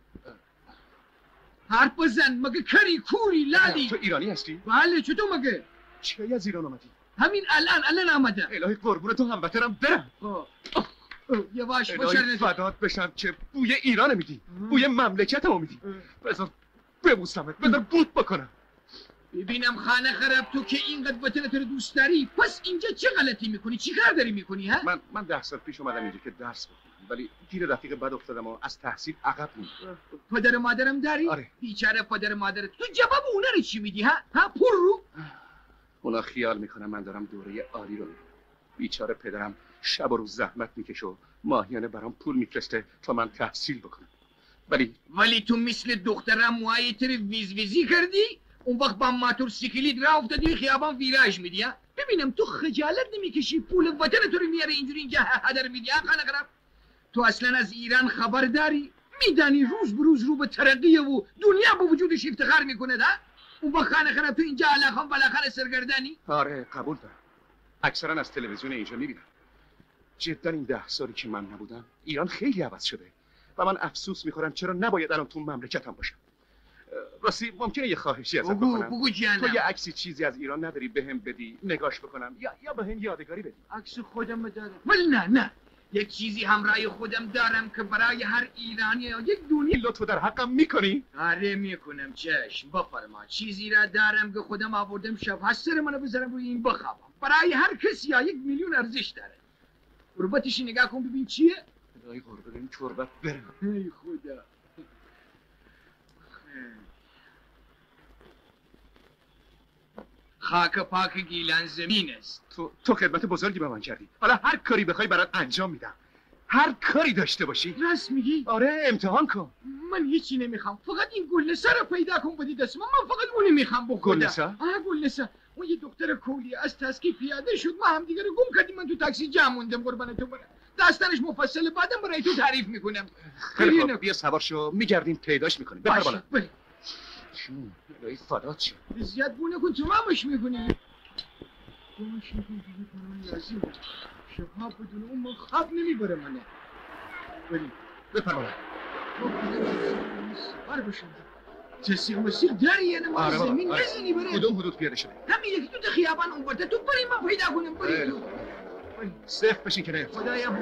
حرف بزن مگه کری کوری لادی. تو ایرانی هستی؟ بله چطور مگه؟ چی از ایران آمدی؟ همین الان الان آمده. الهی قربون تو هموطنم برم. یواش الهی باشه فدات بشم که بوی ایران میدی، بوی مملکتمو میدی. بذار ببوسمت، بذار بود بکنم. ببینم خانه خراب، تو که اینقدر وطنت رو دوست داری، پس اینجا چه غلطی میکنی؟ چی کار داری میکنی ها؟ من من ده سال پیش اومدم اینجا که درس بخونم، ولی گیر رفیق بد افتادم و از تحصیل عقب موندم. پدر مادرم داری؟ آره. بیچاره پدر مادرت. تو جواب اونا رو چی میدی ها؟ ها پر رو؟ اونا خیال میکنم من دارم دوره عالی رو میرم. بیچاره پدرم شب و روز زحمت میکشه و ماهیانه برام پول میفرسته تا من تحصیل بکنم. ولی ولی تو مثل دخترم موهایت رو ویز ویزی کردی؟ اون وقت با ماتور سیکلیت راه افتادی خیابان ویراژ میدی ها؟ ببینم تو خجالت نمیکشی پول وطن تو رو میاره اینجوری اینجا هدر میدی ها خانه خراب؟ تو اصلا از ایران خبر داری؟ میدانی روز به روز رو به ترقیه و دنیا با وجودش افتخار میکنه ده؟ اون وقت خانه خراب تو اینجا علاقام بالاخره سرگردانی؟ آره قبول دارم. اکثرا از تلویزیون اینجا میبینم. جدا این ده سالی که من نبودم ایران خیلی عوض شده و من افسوس میخورم چرا نباید الان تو مملکتم باشم. راستی ممکنه یه خواهشی ازت بکنم؟ بگو جانم. تو یه عکسی چیزی از ایران نداری بهم بدی نگاش بکنم یا یا بهم یادگاری بدی؟ عکس خودم دارم. ولی نه نه یک چیزی همراه خودم دارم که برای هر ایرانی یک دنیا لطف در حقم میکنی؟ آره میکنم چشم بفرما. چیزی را دارم که خودم آوردم شب هست سر منو بذارم روی این بخوابم. برای هر کسی یک میلیون ارزش داره. قربتش نگاه کن ببین چیه؟ الهی قربت این تربت برم. ای خدا. خاک پاک گیلان زمین است. تو تو خدمت بزرگی به من کردی. حالا هر کاری بخوای برات انجام میدم. هر کاری داشته باشی. راست میگی؟ آره امتحان کن. من هیچی نمیخوام. فقط این گلنسه رو پیدا کن بدی دست من. من فقط اونی میخوام بخدا. گلنسه؟ آه گلنسه. اون یه دکتر کولی از تسکی پیاده شد. ما هم دیگه رو گم کردیم. من تو تاکسی جمع موندم قربان تو برم. داستانش مفصل بعدم برای تو تعریف میکنم. خیلی خوب بیا سوار شو میگردیم پیداش میکنیم. بفر بالا. چون الهی فدات شم. زیاد بونه کن تو مامش میکنی. باشه من لازم شبها بدون اون من خواب نمیبره منه. ولی بفر بالا. آره باشم تسیق مسیق داری یعنی ما آره زمین آره. نزنی بره. کدوم حدود پیاده شده؟ همین یکی تو خیابان اون برده تو بری من پیدا کنم بری تو. صف بشین که نه. خدایا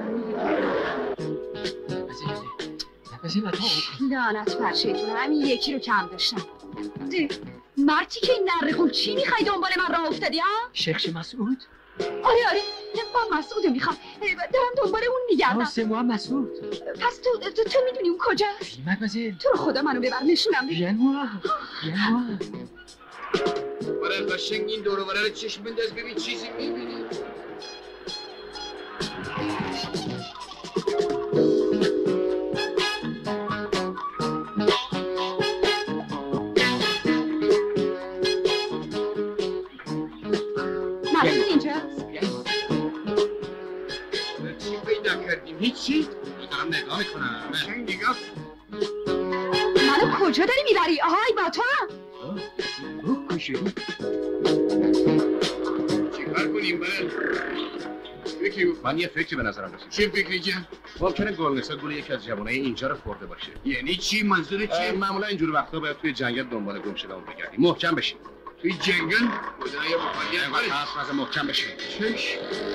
لعنت بر شیطون همین یکی رو کم داشتم. مرتی که این نره خون چی میخوای دنبال من راه افتادی ها؟ شیخ مسعود؟ آره آره با مسعود میخوام دارم دنبال اون میگردم. سه ماه مسعود. پس تو تو, تو میدونی اون کجاست؟ مدمزل تو رو خدا منو ببر نشونم بده. بیان موا بیان موا. برای قشنگ این دور و برای چشم بنداز ببین چیزی میبینی. مسعود اینجاست؟ چی پیدا کردیم؟ هیچی؟ دارم نگاه میکنم. قشنگ نگاه. منو کجا داری میبری؟ آهای با تو هم؟ او کشوری؟ چیکار کنیم برای؟ فکری من یه فکری به نظرم رسید. چه فکری جان؟ ممکنه گلنسا گول یکی از جوانای اینجا رو خورده باشه. یعنی چی؟ منظور چیه؟ معمولا اینجور وقتا باید توی جنگل دنبال گم شده‌ها بگردی. محکم بشین. توی جنگل؟ خدایا مخالیت باید حرف نزن محکم بشین. چش؟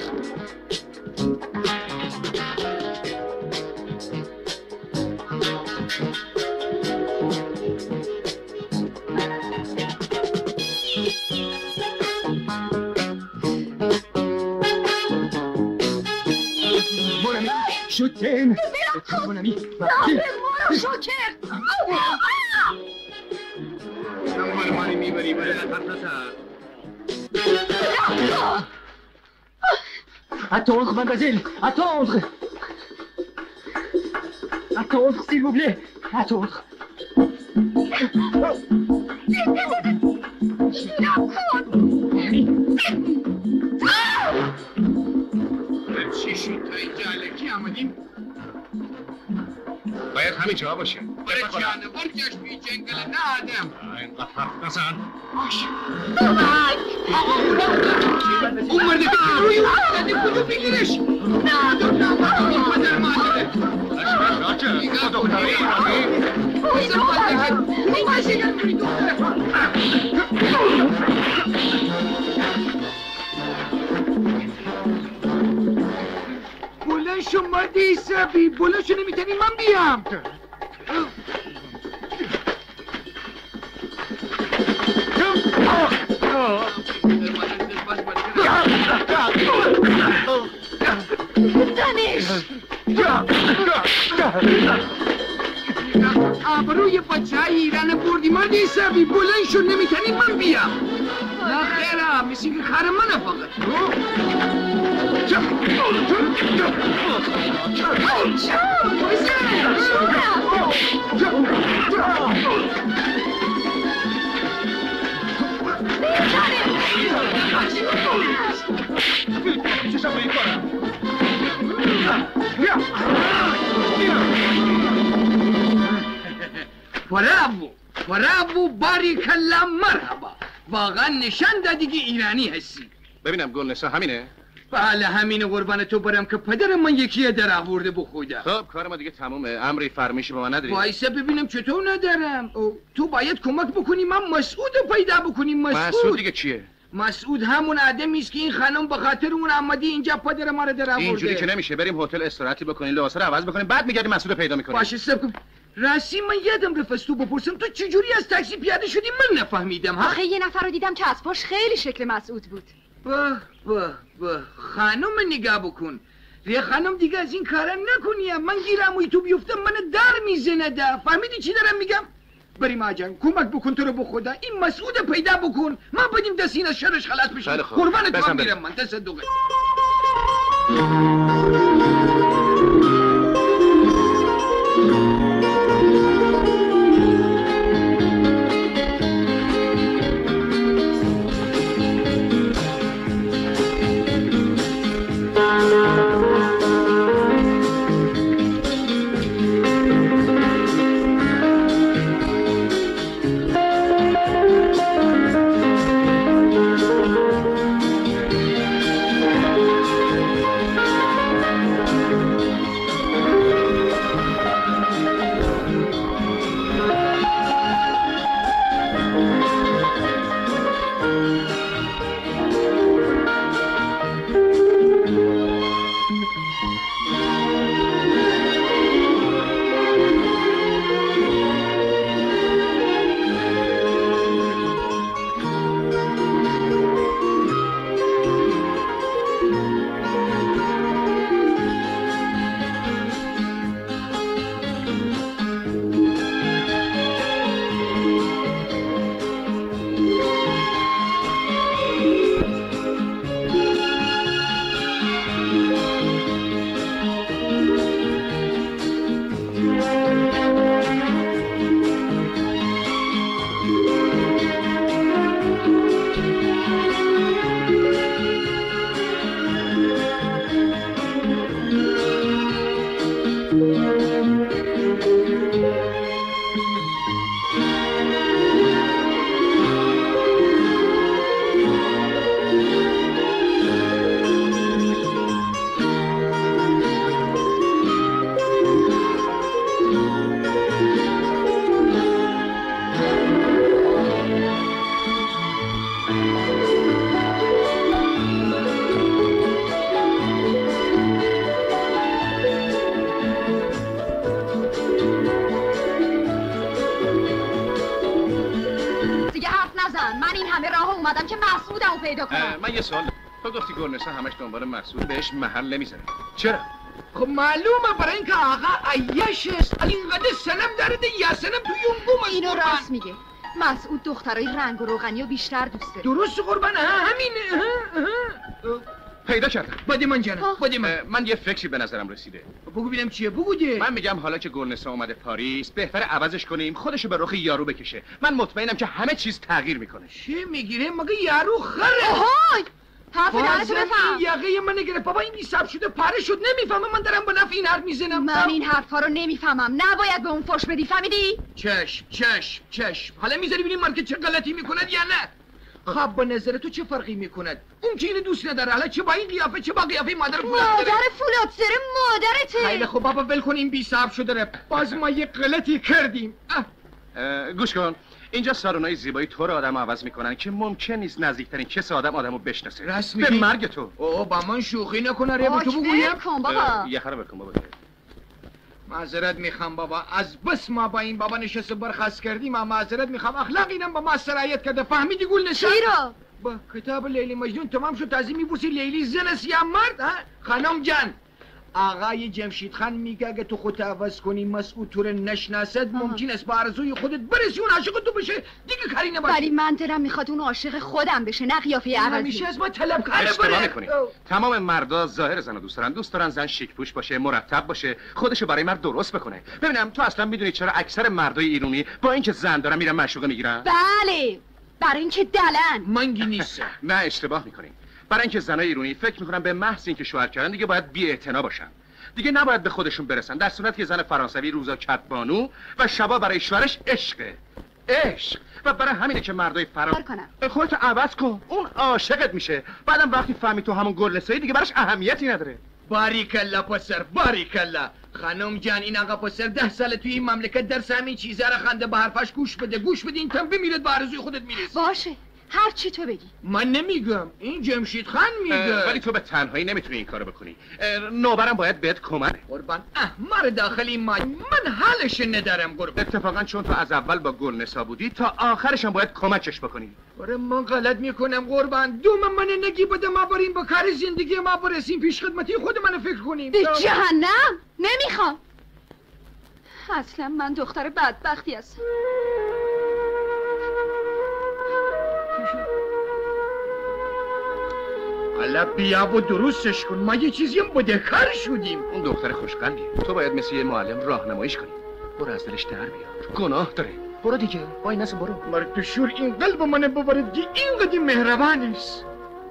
شوتن بونمی برو شوکر دنبال مانی میبری برای نتر Attendre, mademoiselle, attendre. Attendre, s'il vous plaît, attendre. چی شد تا اینجا علکی آمدیم؟ باید همین جا باشیم. برای جانور گشت توی جنگل نه آدم. اینقدر حرف نزن. اون مرده که روی اون زده کجا بگیرش؟ نه دکتر این پدر مادره. نگاه دختره ایرانی. پدر مادره این ماشین روی دختره. بلند شو مرد مرد حسابی بلاشو نمیتونی من بیام. دانش آبروی بچه های ایران بردی مرد حسابی بلاشو نمیتونی من بیام. نه خیره مثل که کار منه فقط. براوو براوو باریکلا مرحبا. واقعا نشان دادی که ایرانی هستی. ببینم گلنسا همینه؟ بله همینه قربان تو برم که پدر من یکی در آورده بخوده. خب کار ما دیگه تمومه. امری فرمیشی به من نداری؟ وایسا ببینم چطور ندارم. تو باید کمک بکنی من مسعود پیدا بکنی. مسعود مسعود دیگه چیه؟ مسعود همون آدمی است که این خانم به خاطر اون آمدی اینجا پدر ما رو در آورده. اینجوری که نمیشه. بریم هتل استراحتی بکنیم، لباسا رو عوض بکنیم، بعد میگردیم مسعود پیدا میکنیم. باشه صبر کن. راستی من یادم رفت تو بپرسم تو چجوری از تاکسی پیاده شدی؟ من نفهمیدم. ها آخه یه نفر رو دیدم که از پاش خیلی شکل مسعود بود. واه واه واه خانم نگاه بکن. ری خانم دیگه از این کارا نکنیم. من گیرم تو بیفتم من در میزنه ده. فهمیدی چی دارم میگم؟ بریم آجان کمک بکن تو رو به خدا. این مسعود پیدا بکن. من بدیم دستین از شرش خلاص بشم. قربان تو هم میرم من. تصدقه. من یه سوال. تو گفتی گلنسا همش دنبال مسعود بهش محل نمیزنه. چرا؟ خب معلومه برای اینکه آقا عیاش است. اینقدر سنم داره یا سنم توی اون بوم. اینو راست میگه. مسعود دخترای رنگ و روغنی و بیشتر دوست داره. درست قربان. ها همینه. پیدا کردم. بدی من جانم. بدی من. من یه فکری به نظرم رسیده. بگو ببینم چیه. بگو دیگه. من میگم حالا که گلنسا اومده پاریس بهتره عوضش کنیم، خودشو به رخ یارو بکشه. من مطمئنم که همه چیز تغییر میکنه. چی میگیره مگه یارو خره؟ آهای حرف دهنتو بفهم. یقه من نگره بابا این بی‌صبر شده پاره شد نمیفهمم. من دارم به نفع این حرف میزنم. من این حرفا رو نمیفهمم. نباید به اون فوش بدی فهمیدی؟ چشم چشم چشم. حالا میذاری ببینیم من که چه غلطی میکند یا نه. خب به نظر تو چه فرقی میکند؟ اون که اینو دوست نداره حالا چه با این قیافه چه با قیافه مادر فولاد داره. مادر فولاد داره مادرته. خیلی خب بابا ول کن این بی‌صبر شده. باز ما یه غلطی کردیم. گوش کن، اینجا سالن‌های زیبایی طور آدم عوض میکنن که ممکن نیست نزدیکترین کس آدم آدمو بشناسه. راست به میگی؟ مرگ تو. اوه با من شوخی نکنه ره به تو بگویم. کن بابا. یه خراب کن بابا. معذرت میخوام بابا، از بس ما با این بابا نشست برخاست کردیم. ما معذرت میخوام، اخلاق اینم با ما سرایت کرده. فهمیدی گل نشان؟ چی رو؟ با کتاب لیلی مجنون تمام شد، تازه میپرسی لیلی زن است یا مرد؟ ها خانم جان، آقای جمشید خان میگه اگه تو خودت عوض کنی مسعود تو رو نشناسد ممکن است با آرزوی خودت برسی اون عاشق تو بشه دیگه کاری نباشه. ولی من دلم میخواد اون عاشق خودم بشه، نه قیافه عوضی. همیشه از ما طلب کنه. اشتباه میکنی. تمام مردا ظاهر زن دوست دارن، دوست دارن زن شیک پوش باشه، مرتب باشه، خودشو برای مرد درست بکنه. ببینم تو اصلا میدونی چرا اکثر مردای ایرانی با اینکه زن دارن میرن معشوقه میگیرن؟ بله، برای اینکه دلن. منگی نیست. نه اشتباه میکنی. برای اینکه زنای ایرانی فکر میکنن به محض اینکه شوهر کردن دیگه باید بی‌اعتنا باشن. دیگه نباید به خودشون برسن، در صورتی که زن فرانسوی روزا کتبانو و شبا برای شوهرش عشقه. عشق. و برای همینه که مردای فرانسوی خودت عوض کن، اون عاشقت میشه. بعدم وقتی فهمی تو همون گلنسایی دیگه براش اهمیتی نداره. باریکلا پسر، باریکلا. خانم جان این آقا پسر ده سال توی این مملکت درس همین چیزا رو خنده به حرفاش گوش بده. گوش بده این تن بمیرد به آرزوی خودت میرسی. باشه، هر چی تو بگی. من نمیگم، این جمشید خان میگه. ولی تو به تنهایی نمیتونی این کارو بکنی. نوبرم باید بهت کمک. قربان احمر داخلی ما، من حالش ندارم قربان. اتفاقا چون تو از اول با گلنسا بودی تا آخرش هم باید کمکش بکنی. آره من غلط میکنم قربان. دوم من نگی بده ما بریم با کار زندگی ما برسیم پیش خدمتی خود منو فکر کنیم. به جهنم نمیخوام. اصلا من دختر بدبختی هستم. حالا بیا و درستش کن، ما یه چیزی هم بدهکار شدیم. اون دختر خوشقلبیه، تو باید مثل یه معلم راهنماییش کنی. برو از دلش در بیار، گناه داره. برو دیگه، وای نسو برو. مرد شور این قلب منو ببرد که اینقدر مهربان است.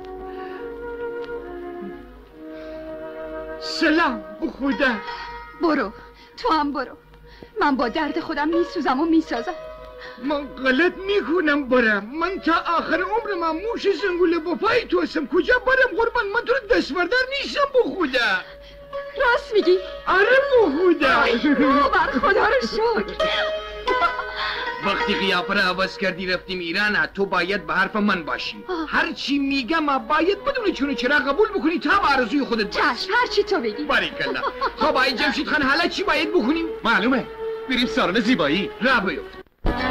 سلام به خدا. برو، تو هم برو. من با درد خودم میسوزم و میسازم. من غلط میکنم برم. من تا آخر عمر من موش زنگوله با پای تو هستم. کجا برم قربان؟ من تو رو دستبردار نیستم به خدا. راست میگی؟ آره به خدا. بر خدا رو شکر. وقتی قیافه رو عوض کردی رفتیم ایران، تو باید به حرف من باشی. هر چی میگم باید بدونی چونه چرا قبول بکنی تا به آرزوی خودت برسی. چشم، هر چی تو بگی. باریکلا. خب آقای جمشید خان حالا چی باید بکنیم؟ معلومه، بریم سالن زیبایی. را بیفت.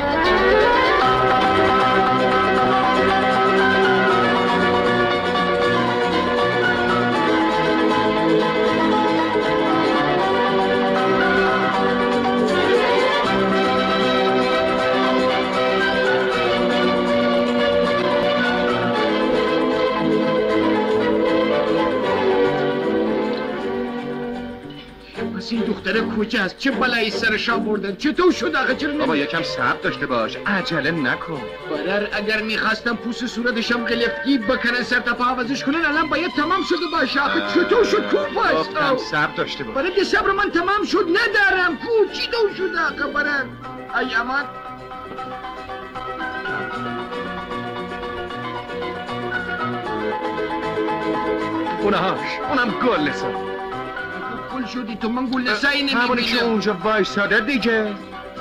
این دختره کجاست؟ چه بلایی سرش آوردن؟ چطور شد آخه؟ چرا بابا یکم صبر داشته باش، عجله نکن. برادر اگر میخواستم پوست صورتشم قلفتگی بکنن سر تا پا عوضش کنن الان باید تمام شده باشه. آخه چطور شد کوپاست؟ گفتم صبر داشته باش. برادر صبر من تمام شد ندارم. کو چی دو شده آخه برادر؟ ای امان. اونهاش، اونم گلنسا. گل شدی تو، من گل نسایی نمیبینم. همونی که اونجا وایساده دیگه.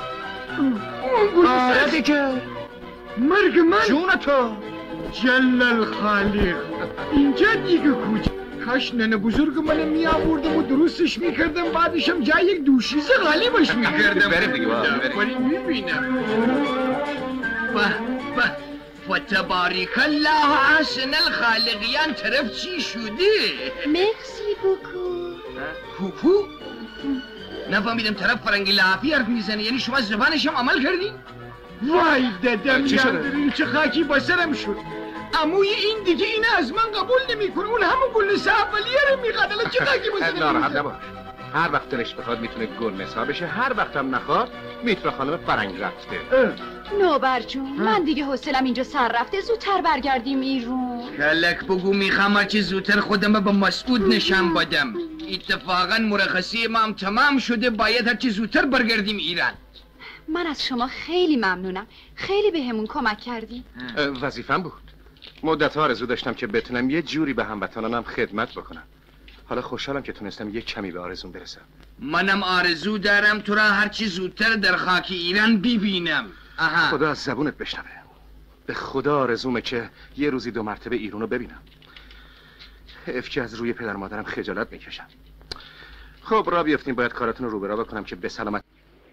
آره دیگه. مرگ من جون تو. جل الخالق. اینجا دیگه کجا؟ کاش ننه بزرگ من می آوردم و درستش میکردم، بعدشم جای یک دوشیزه غالیبش میکردم. بریم دیگه بابا، بریم میبینم. به به فتباریک الله احسن الخالقیان. طرف چی شده؟ مرسی بوکو. کوکو؟ نفهمیدم. طرف فرنگی لحافی حرف میزنه، یعنی شما زبانش هم عمل کردین؟ وای دادم یادرین چه خاکی بسرم شد. اموی این دیگه اینه از من قبول نمیکنه. اون همون گلنسا اولیه رو میخواد. الان چه خاکی بسرم؟ ناراحت نباش، هر وقت دلش بخواد میتونه گلنسا بشه، هر وقت هم نخواد میتونه خانم فرنگ رفته. نوبر جون، من دیگه حوصلم اینجا سر رفته، زودتر برگردیم ایرون. کلک بگو میخوام هرچی زودتر خودم با مسعود نشان بدم. اتفاقا مرخصی ما هم تمام شده، باید هرچی زودتر برگردیم ایران. من از شما خیلی ممنونم، خیلی به همون کمک کردی. وظیفم بود. مدت ها آرزو داشتم که بتونم یه جوری به هموطنانم خدمت بکنم. حالا خوشحالم که تونستم یک کمی به آرزوم برسم. منم آرزو دارم تو را هرچی زودتر در خاک ایران ببینم. آها. خدا از زبونت بشنوه. به خدا آرزومه که یه روزی دو مرتبه ایرانو ببینم. حیف که از روی پدر مادرم خجالت میکشم. خب را بیفتیم، باید کاراتون رو رو بکنم که به سلامت.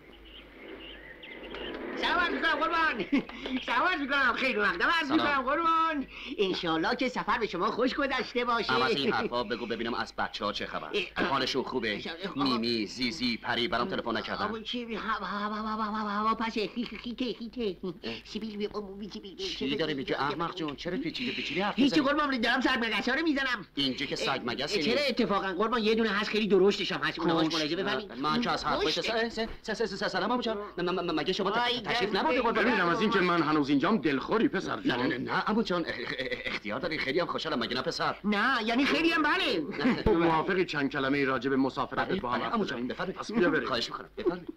سلام میکنم قربان. سلام میکنم، خیلی وقت عرض میکنم قربان. انشالله که سفر به شما خوش گذشته باشه. عوض این حرفا بگو ببینم از بچه ها چه خبر. حالشون خوبه؟ میمی، زیزی، پری برام تلفن نکردن؟ آبا چی؟ هوا پسه خیته خیته سیبیل چی داری میگی احمق جون؟ چرا پیچیده پیچیده حرف میزنی؟ هیچی قربان، دارم سر مگس ها رو میزنم. اینجا که سگ مگس نیست. چرا اتفاقا قربان یه دونه هست خیلی درشتش هم هست، اونهاش ملاحظه بفهمید. من که از حرفش سلام عمو جان، مگه شما تشریف نبرده قربان؟ ببینم از این که من هنوز اینجام دلخوری پسر جان. نه نه عمو جان، اختیار داری، خیلی هم خوشحالم. مگه نه پسر؟ نه یعنی خیلی هم بله. موافقی چند کلمه راجع به مسافرت با هم عمو جان بفرمایید. پس بیا بریم. خواهش می‌کنم بفرمایید.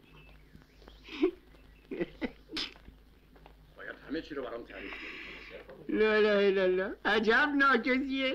باید همه چی رو برام تعریف کنی. لا لا لا لا عجب ناکسیه.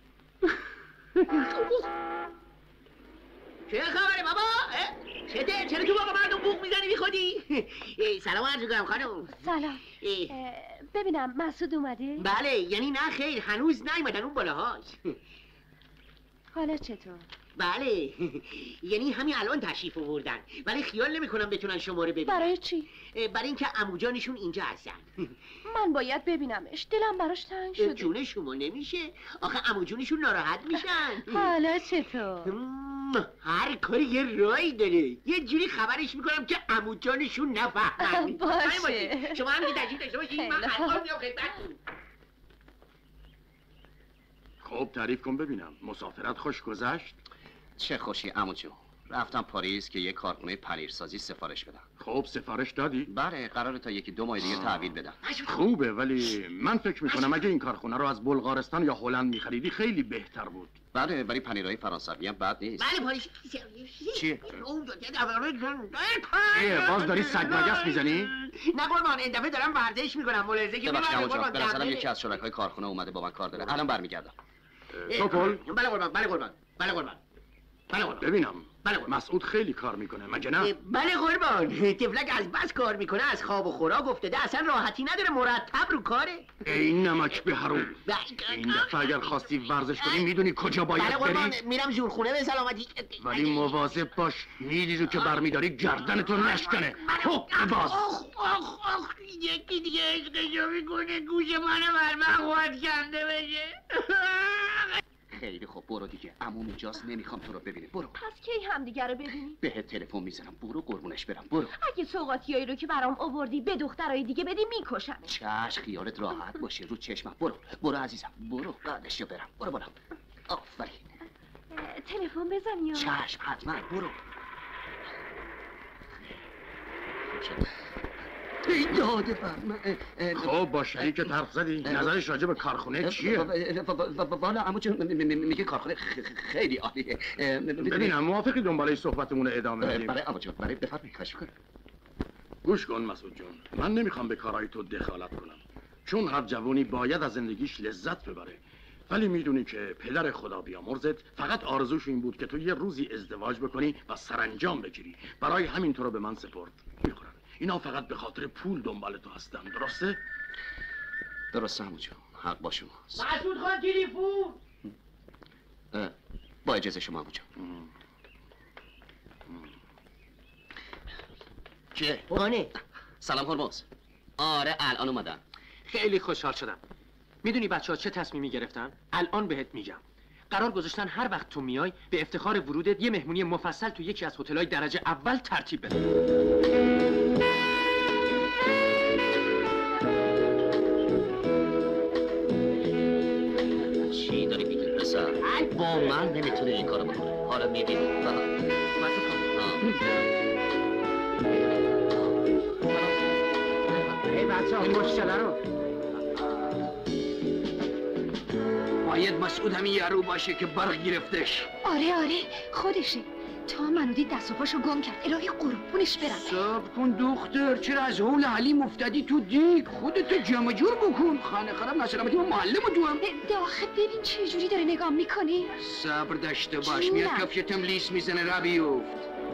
چه خبره بابا؟ چته؟ چرا تو بابا مردم بوق میزنی بی خودی؟ سلام عرض میکنم خانم. سلام. ببینم مسعود اومده؟ بله، یعنی نه خیر، هنوز نیومدن اون بالاهاش. حالا چطور؟ بله، یعنی همین الان تشریف آوردن، ولی خیال نمیکنم بتونن شما رو ببینن. برای چی؟ برای اینکه عمو جانشون اینجا هستن. من باید ببینمش، دلم براش تنگ شده. جون شما نمیشه، آخه عمو جونشون ناراحت میشن. حالا چطور؟ هر کاری یه رایی داره، یه جوری خبرش میکنم که عمو جانشون نفهمن. باشه. شما هم تشریف داشته باشید، من الان میام خدمتتون. خب تعریف کن ببینم، مسافرت خوش گذشت؟ چه خوشی عمو جون. رفتم پاریس که یه کارخونه پنیرسازی سفارش بدم. خب سفارش دادی؟ بله، قراره تا یکی دو ماه دیگه تحویل بدم. خوبه، ولی من فکر میکنم اگه این کارخونه رو از بلغارستان یا هلند میخریدی خیلی بهتر بود. بله، ولی پنیرهای فرانسوی هم بد نیست. بله پاریس. چیه؟ چیه؟ باز داری سگ مگس میزنی؟ نه قربان، این دفعه دارم ورزش میکنم، ملاحظه که ببخشید قربان، به نظرم یکی از شرکای کارخونه اومده با من کار داره. الان برمیگردم. توپل؟ بله قربان، بله قربان، بله قربان. بله قربان. ببینم. بله قربان. مسعود خیلی کار میکنه مگه نه؟ بله قربان، تفلک از بس کار میکنه از خواب و خوراک افتاده، اصلا راحتی نداره، مرتب رو کاره. این نمک به حروم. این دفعه اگر خواستی ورزش کنی میدونی کجا باید بری؟ بله قربان، میرم زورخونه به سلامتی. ولی مواظب باش، میدی رو که برمیداری گردنتو نشکنه. حق باز. آخ آخ آخ، یکی دیگه عشقشو میکنه گوش منو بر من خواهد کنده بشه. خیلی خوب، برو دیگه. عموم اینجاست، نمیخوام تو رو ببینه. برو. پس کی همدیگه رو ببینی؟ بهت تلفن میزنم، برو قربونش برم. برو. اگه سوغاتیایی رو که برام آوردی به دخترای دیگه بدی میکشم. چش، خیالت راحت باشه، رو چشمم. برو برو عزیزم، برو. بعدش یا برم. برو برم. آفرین. تلفن بزن یا چشم، حتما. برو. داده بر خب با شریک طرف زدی؟ نظرش راجع به کارخونه چیه؟ والا عمو جون میگه کارخونه خیلی عالیه. ببینم موافقی دنباله صحبتمون ادامه بدیم؟ برای عمو جون، برای بفرمایید. خواهش می‌کنم. گوش کن مسعود جون، من نمیخوام به کارهای تو دخالت کنم، چون هر جوانی باید از زندگیش لذت ببره، ولی میدونی که پدر خدا بیامرزت فقط آرزوش این بود که تو یه روزی ازدواج بکنی و سرانجام بگیری. برای همین تو رو به من سپرد. میخورم اینا فقط به خاطر پول دنبال تو هستن، درسته؟ درسته عمو جون، حق با شماست. مسعود خان تلفن. با اجازه شما عمو جون. چیه؟ بانه. سلام هرمز. آره الان اومدم. خیلی خوشحال شدم. میدونی بچه ها چه تصمیمی گرفتن؟ الان بهت میگم. قرار گذاشتن هر وقت تو میای به افتخار ورودت یه مهمونی مفصل تو یکی از هتل‌های درجه اول ترتیب بدن. چی داری میگی پسر؟ با من نمیتونه این کارو بکنه. حالا میبینی. ای بچه ها مشکله رو باید مسعود همین یارو باشه که برق گرفتش. آره آره خودشه. تا منو دید دست و پاشو گم کرد. الهی قربونش برم. صبر کن دختر، چرا از حول حلیم افتادی تو دیگ؟ خودتو جمع جور بکن. خانه خراب نسلامتی ما معلم تو هم. داخل ببین چه جوری داره نگاه میکنی. صبر داشته باش، میاد کفشتم لیس میزنه را بیفت.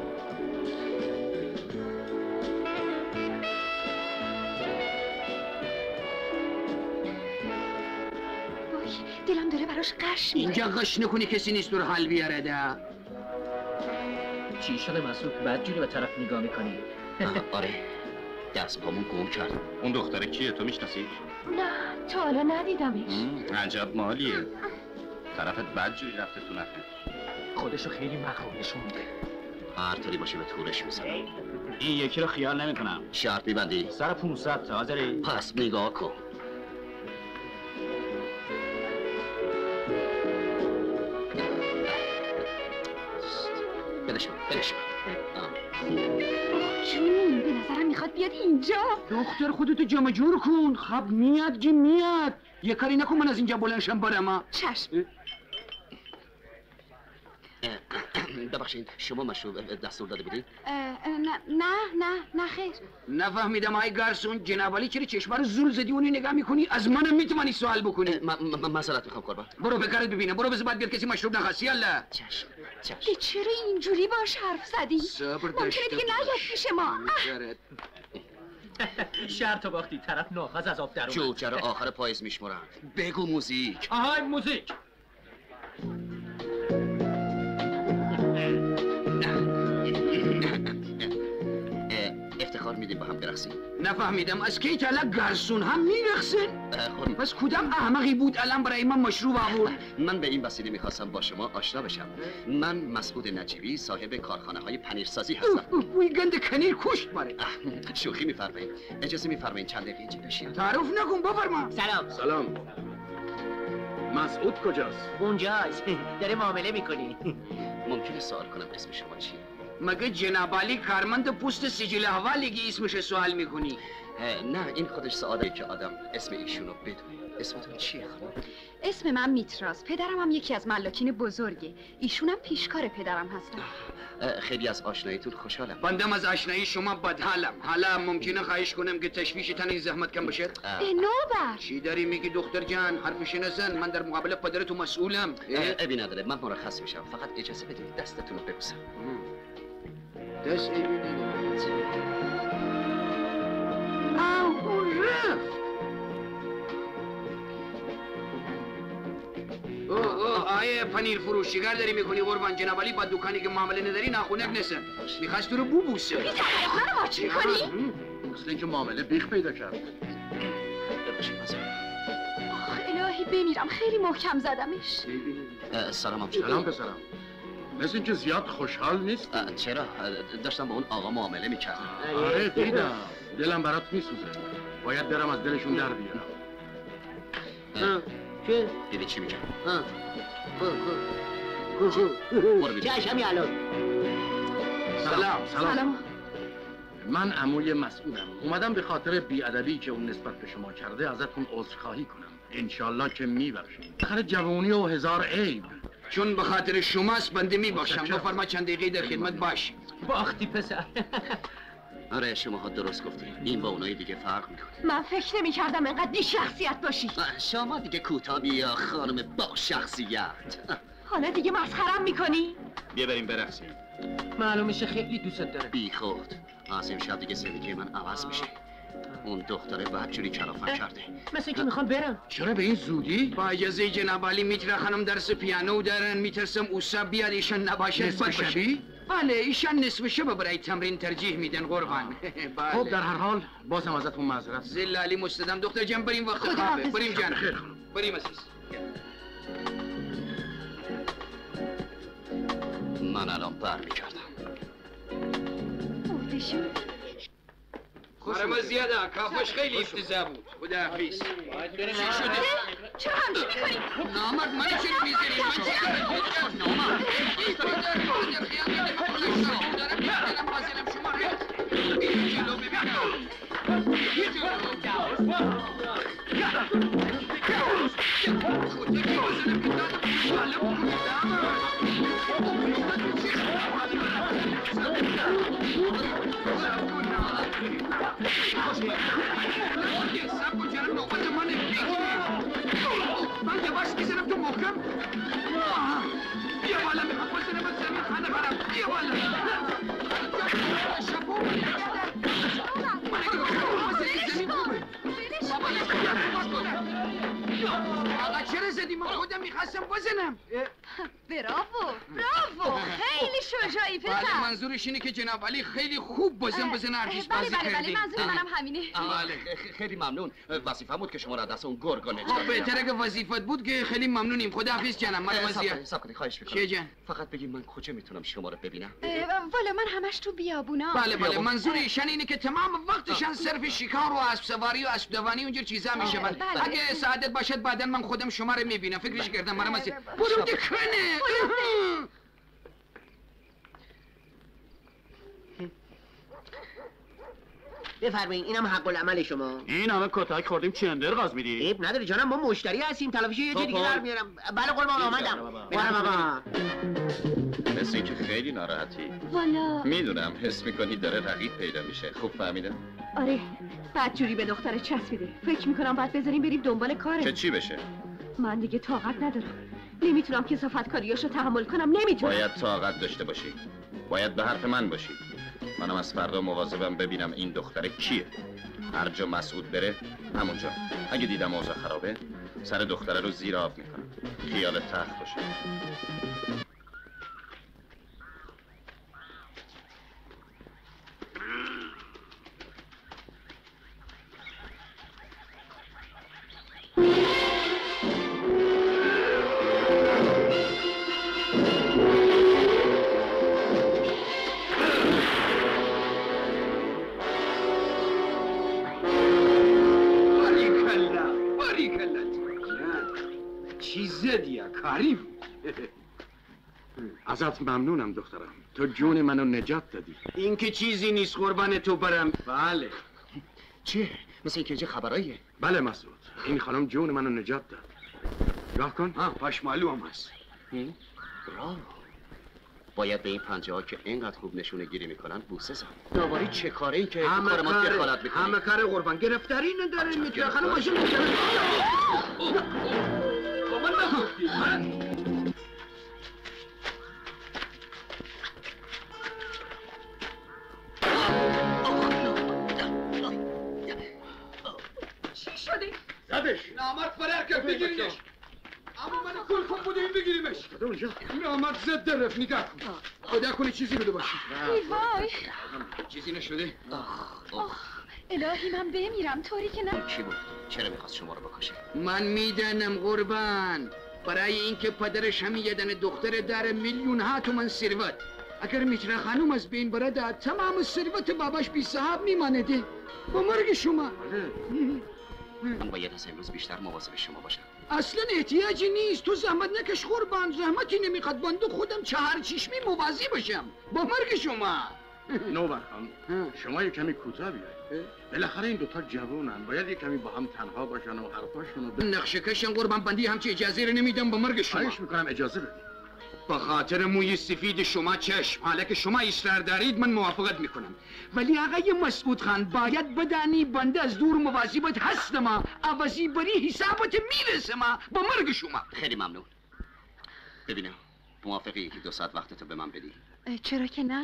دلم داره براش قش میره. اینجا قش نکنی، کسی نیست رو حل بیاره ده. چی شده مسعود؟ بدجوری به طرف نگاه میکنی؟ آره دست پامون گم کرد. اون دختره کیه؟ تو میشناسی؟ نه تا حالا ندیدمش. عجب مالیه. طرفت بدجوری رفته تو نفه. خودشو خیلی مخوب نشون میده. هر طوری باشه به تورش میزنم. این یکی رو خیال نمیکنم. شرط میبندی؟ سر پونصد تا حاضری؟ پس نگاه کن. بدش بدش جون به نظرم میخواد بیاد اینجا. دختر خودتو جمع جور کن. خب میاد جی میاد. یه کاری نکن من از اینجا بلنشم برم. چشم. ببخشید شما مشروب دستور داده بودید؟ نه نه نه نه خیر. نفهمیدم ای گارسون، جناب علی چرا چشما رو زول زدی اونی نگاه میکنی؟ از منم میتونی سوال بکنی. معذرت میخوام قربان. برو به کارت ببینه. برو بس بعد بیاد کسی مشروب نخواست. یالا. چشم چشم. چرا اینجوری باش حرف زدی؟ صبر ممکنه دیگه نیاد پیش ما. شرط باختی، طرف ناخذ از آب در اومد. جوجه آخر پاییز میشمرن. بگو موزیک. آهای موزیک. افتخار میدیم با هم برقصیم. نفهمیدم از کی تا گارسون هم میرقصن؟ پس کدام احمقی بود الان برای من مشروب آورد؟ من به این وسیله میخواستم با شما آشنا بشم. من مسعود نجیبی صاحب کارخانه های پنیرسازی هستم. بوی گند کنیر کشت ماره. شوخی میفرمایید. اجازه میفرمایید چند دقیقه اینجا بشین. تعارف نکن بفرما. سلام. سلام. مسعود کجاست؟ اونجاست. داره معامله میکنی. ممکنه سوال کنم اسم شما چیه؟ مگه جناب علی کارمند پست سجل حوالیگی اسمش سوال میکنی؟ نه این خودش سواله که آدم اسم ایشونو بدونه. اسمتون چیه خانم؟ اسم من میتراست. پدرم هم یکی از ملاکین بزرگه. ایشونم پیشکار پدرم هستن. خیلی از آشناییتون خوشحالم. بندم از آشنایی شما بدحالم. حالا ممکنه خواهش کنم که تشویش تن این زحمت کم بشه؟ نوبر. چی داری میگی دختر جان؟ حرفش نزن. من در مقابل پدرتو مسئولم. ابی نداره. من مرخص میشم. فقط اجازه بدید دستتون رو ببوسم. دست ابی نداره. آه رفت. اوه اوه آیه پنیر فروشیگر داری میکنی قربان. جناب علی با دکانی که معامله نداری ناخونک نسن. میخواست تو رو ببوسه. بی طرف منو واچ میکنی؟ مثل اینکه معامله بیخ پیدا کرد. آخ الهی بمیرم، خیلی محکم زدمش. سلام هم سلام پسرم. مثل اینکه زیاد خوشحال نیست. چرا؟ داشتم با اون آقا معامله میکردم. آره دیدم. دلم برات میسوزه. باید برم از دلشون در بیارم. چه؟ دیدی چی میگم؟ چشم الان. سلام سلام. من عموی مسعودم. اومدم به خاطر بیادبی که اون نسبت به شما کرده ازتون عذرخواهی کنم. انشالله که میبخشید. آخر جوانی و هزار عیب. چون به خاطر شماست بنده میبخشم. بفرما چند دقیقه در خدمت باش. باختی پسر. آره شماها درست گفتید. این با اونای دیگه فرق میکنه. من فکر نمی کردم انقدر بی شخصیت باشی. شما دیگه کوتاه بیا خانم با شخصیت. حالا دیگه مسخرم میکنی؟ بیا بریم برقصیم. معلوم میشه خیلی دوست داره. بی خود. از امشب دیگه زندگی من عوض میشه. اون دختره بدجوری کلافم کرده. مثل که میخوان برم. چرا به این زودی؟ با اجازه جناب علی میتره خانم درس پیانو دارن. میترسم اوسا بیاد ایشان نباشد. نصف شبی؟ بله ایشان نصف شب برای تمرین ترجیح میدن قربان. بله. خب در هر حال بازم ازتون معذرت. زل علی مستدام. دختر جان بریم وقت خوابه. بریم جان. بریم عزیز. من الان بر میکردم. مرده شد. خرم زیاده. کافش خیلی افتضاح بود. خداحافظ. چی شده؟ چرا همچی میکنی؟ نامرد منو چرا میزنی؟ من چه کردم؟ نامرد. این پدر پدر خیانت من کنم. دارم میزنم حاضرم شما رو. این جلو ببینم. این جلو. خودت که بزنم که دادم. من یواش میزنم تو محکم بیا بالا میخوام بزنم از زمین خانه برم بیا بالا شبو آقا چرا زدی؟ من خودم میخواستم بزنم. براوو براوو خیلی شجاعی پسر. بله منظورش اینه که جناب علی خیلی خوب بزن بزن هرگیز بازی کردیم. بله بله منظور منم همینه. بله خیلی ممنون. وظیفه بود که شما را دست اون گرگا نجات بدم. بهتره که وظیفت بود که خیلی ممنونیم. خداحافظ جانم. من وظیفه. صبر کنید خواهش می‌کنم. چه جان؟ فقط بگید من کجا میتونم شما رو ببینم؟ والا من همش تو بیابونا. بله بله منظور ایشان اینه که تمام وقتشان صرف شکار و اسب سواری و اسب دوانی اونجور چیزا میشه. اگه سعادت باشد بعداً من خودم شما رو میبینم. فکرش کردم مرا مزه. برو دکنه. بفرمایید اینم حق العمل شما. این همه کتک خوردیم چندر غاز میدی؟ عیب نداره جانم ما مشتری هستیم تلافیشو یه جای دیگه در میارم. بله قربان آمدم. برم بابا. مثل اینکه خیلی ناراحتی. والا میدونم حس میکنی داره رقیب پیدا میشه. خوب فهمیدم؟ آره بدجوری به دختر چسبیده. فکر میکنم باید بذاریم بریم دنبال کاره. که چی بشه؟ من دیگه طاقت ندارم. نمیتونم کثافت کاریاشو تحمل کنم. نمیتونم. باید طاقت داشته باشی. باید به حرف من باشی. منم از فردا مواظبم ببینم این دختره کیه. هر جا مسعود بره همونجا. اگه دیدم اوضاع خرابه سر دختره رو زیر آب میکنم. خیال تخت باشه. کریم ازت ممنونم دخترم. تو جون منو نجات دادی. این که چیزی نیست قربان تو برم. بله چیه؟ مثل اینکه چه خبراییه؟ بله مسعود این خانم جون منو نجات داد. نگاه کن. ها پاش معلوم هست. برافو. باید به این پنجه ها که اینقدر خوب نشونه گیری میکنن بوسه زن. دوباره چه کاره این که کار ما دخالت میکنی؟ همه کار قربان گرفتاری نداره. میتونه خانم ماشین میتونه. بابا نگفتی من چی شده؟ زدش نامرد فرار کرد بگیرینش. اما من کل کن بودیم بگیریمش. نامرد زد در رفت. نگاه کن خدا کنه چیزی بوده باشی. ای وای چیزی نشده. الهی من بمیرم طوری که نه. چی بود؟ چرا میخواست شما رو بکشه؟ من میدانم قربان. برای اینکه پدرش هم یه دنه دختر داره میلیون ها تومن ثروت. اگر میتره خانوم از بین برده تمام ثروت باباش بی صاحب میمانده. با مرگ شما. من باید از امروز بیشتر مواظب شما باشم. اصلا احتیاجی نیست. تو زحمت نکش قربان. زحمتی نمیخواد. بنده خودم چهار چشمی موازی باشم با مرگ شما. نوبر خان شما یک کمی کوتاه بیاید. بالاخره این دوتا جوانن باید یک کمی با هم تنها باشن و حرفاشونو ب... نقشه کشن قربان. بندی همچی اجازه رو نمیدم با مرگ شما. خواهش میکنم اجازه بدید. با خاطر موی سفید شما چشم. حالا که شما اصرار دارید من موافقت میکنم. ولی آقای مسعود خان باید بدانی بنده از دور مواظبت هستم. عوضی بری حسابت میرسم با مرگ شما. خیلی ممنون. ببینم موافقی که دو ساعت وقتتو به من بدی؟ چرا که نه؟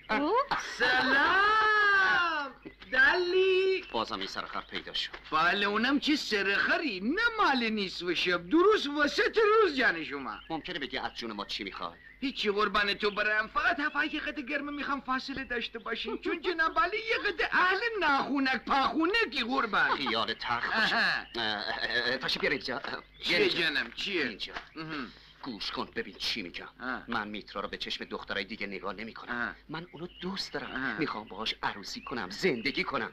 سلام دلی بازم این سرخر پیدا شد. بله اونم چه سرخری، نه مال نیست و شب، درست وسط روز جان شما. ممکنه بگی از جون ما چی میخوای؟ هیچی قربان تو برم، فقط هفته یه قطع گرمه میخوام فاصله داشته باشین، چون جناب علی یه قطع اهل ناخونک پاخونکی قربان. خیال تخت باشه. تاشو بیار اینجا. چیه جانم چیه؟ اینجا. گوش کن ببین چی میگم. من میترا رو به چشم دخترای دیگه نگاه نمی کنم. من اونو دوست دارم. میخوام باهاش عروسی کنم، زندگی کنم.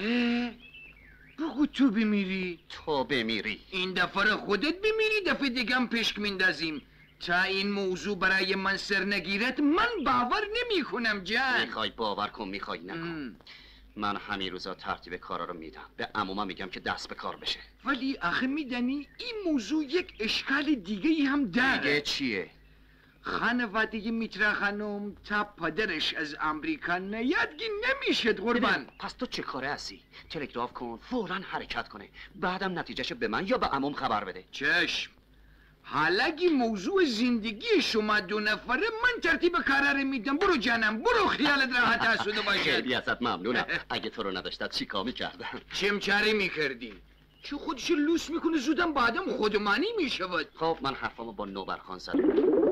بگو تو بمیری. تو بمیری. این دفعه خودت بمیری، دفعه دیگه هم پشک میندازیم. تا این موضوع برای من سر نگیرد من باور نمی کنم جان. میخوای باور کن میخوای نکن. من همین روزا ترتیب کارا رو میدم، به عموما میگم که دست به کار بشه. ولی آخه میدنی این موضوع یک اشکال دیگه ای هم داره. دیگه چیه؟ خانواده میترا خانم تا پدرش از امریکا نیادگی نمیشد قربان. پس تو چه کاره هستی؟ تلگراف کن فوراً حرکت کنه، بعدم نتیجهشو به من یا به عموم خبر بده. چشم. حالاگی موضوع زندگی شما دو نفره من ترتیب کارا رو میدم. برو جانم برو، خیالت راحت اسوده باشه. خیلی ازت ممنونم. اگه تو رو نداشتم چی کار میکردم؟ چمچاری میکردی؟ چه خودش لوس میکنه زودم بعدم خودمانی میشود. خب من حرفامو با نوبرخان زدم.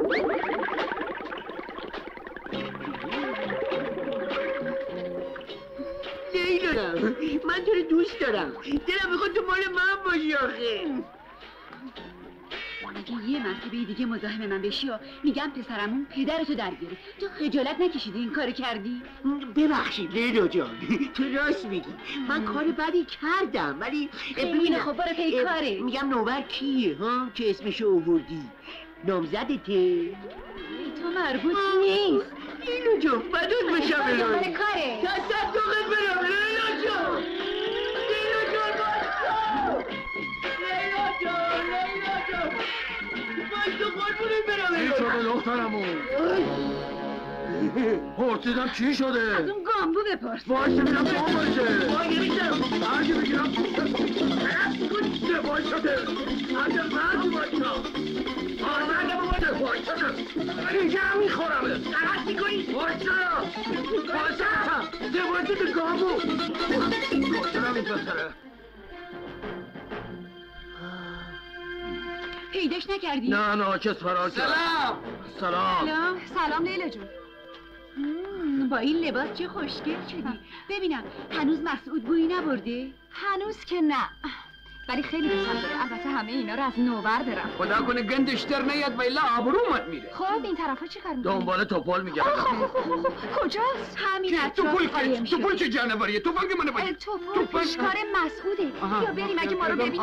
لیلا من تو رو دوست دارم، دلم میخواد تو مال من باشی آخه. اگه یه مرتبه دیگه مزاحم من بشی و میگم پسرمون پدرتو در بیاره، تو خجالت نکشیدی این کارو کردی؟ ببخشید لیلا جان، تو راست میگی، من کار بدی کردم، ولی ببین خب برو پی کاره. میگم نوبر کیه ها که اسمشو آوردی؟ نامزدته؟ تو مربوط نیست. لیلا جان بدون بشم الهی. برو کاره. تصدقت برم لیلا جان. لیلا جان باشم. لیلا جان لیلا جان باش تو قربونی برم الهی. چی شده دخترمون؟ پرسیدم چی شده؟ از اون گامبو بپرس. باشه میرم گام باشه. باشه میشم. هرگه بگیرم چه باش شده؟ هرگه مرد باشم. آرمرده بوده باش شده. دیگه هم میخورمه. درست میکنی؟ باشه. باشه. دوازده به گامو. کشترم این پسره. پیداش نکردی؟ نه ناکس فرار کرد. سلام. سلام. سلام. سلام لیلا جون. با این لباس چه خوشگل شدی. ببینم هنوز مسعود بویی نبرده؟ هنوز که نه، ولی خیلی دوست داره. البته همه اینا رو از نوبر دارم. خدا کنه گندش در نیاد و الا آبرومت میره. خب این طرفا چی کار میکنی؟ دنبال توپل میگردم. کجاست؟ همین توپل توپل چه جانوریه؟ توپل که منو بگی. توپل پیشکار مسعوده. یا بریم اگه ما رو ببینه.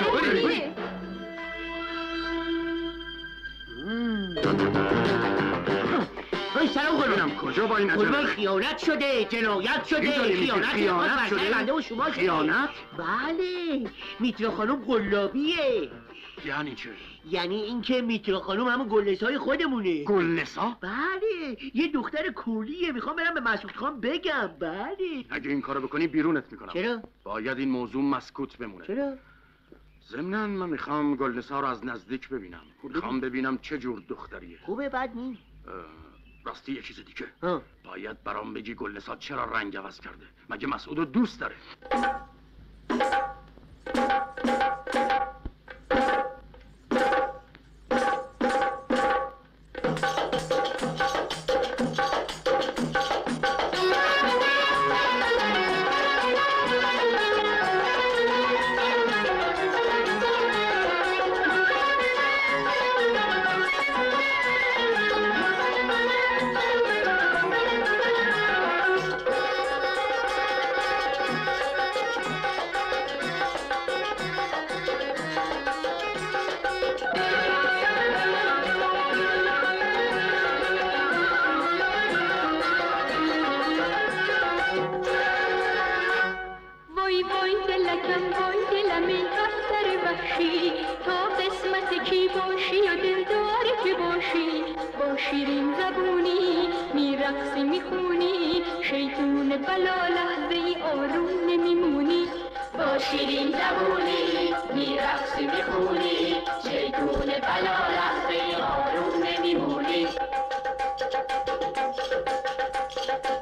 ای سلام قربونم. کجا با این عجله؟ قربان خیانت شده، جنایت شده، خیانت خیانت شده. بنده و شما شده. خیانت؟ بله میترا خانم قلابیه. یعنی چه؟ یعنی اینکه میترا خانم همون گلنسای خودمونه. گلنسا؟ بله یه دختر کولیه، میخوام برم به مسعود خان بگم. بله اگه این کارو بکنی بیرونت میکنم. چرا؟ باید این موضوع مسکوت بمونه. چرا؟ ضمناً من میخوام گلنسا رو از نزدیک ببینم. میخوام ببینم چه جور دختریه. خوبه بد نی؟ راستی یه چیز دیگه. ها. باید برام بگی گلنسا چرا رنگ عوض کرده. مگه مسعودو دوست داره؟ شیرین زبونی میرقصی میخونی شیطون بلا لحظه ای آروم نمیمونی با شیرین زبونی میرقصی میخونی شیطون بلا لحظه ای آروم نمیمونی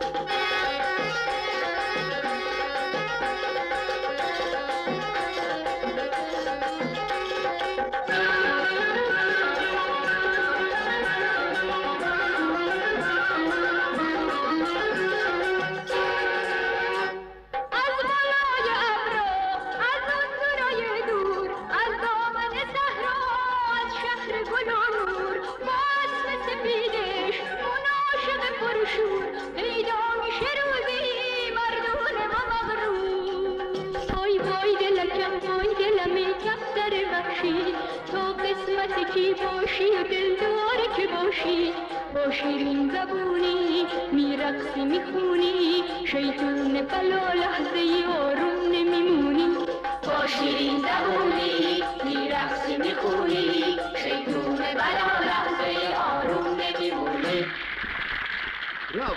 دلم وای دلم ای کفتر وحشی تا قسمت کی باشی و دلدار کی باشی با شیرین زبونی میرقصی میخونی شیطون بلا لحظه آروم نمیمونی با شیرین زبونی میرقصی میخونی شیطون بلا لحظه آروم نمیمونی. برافو.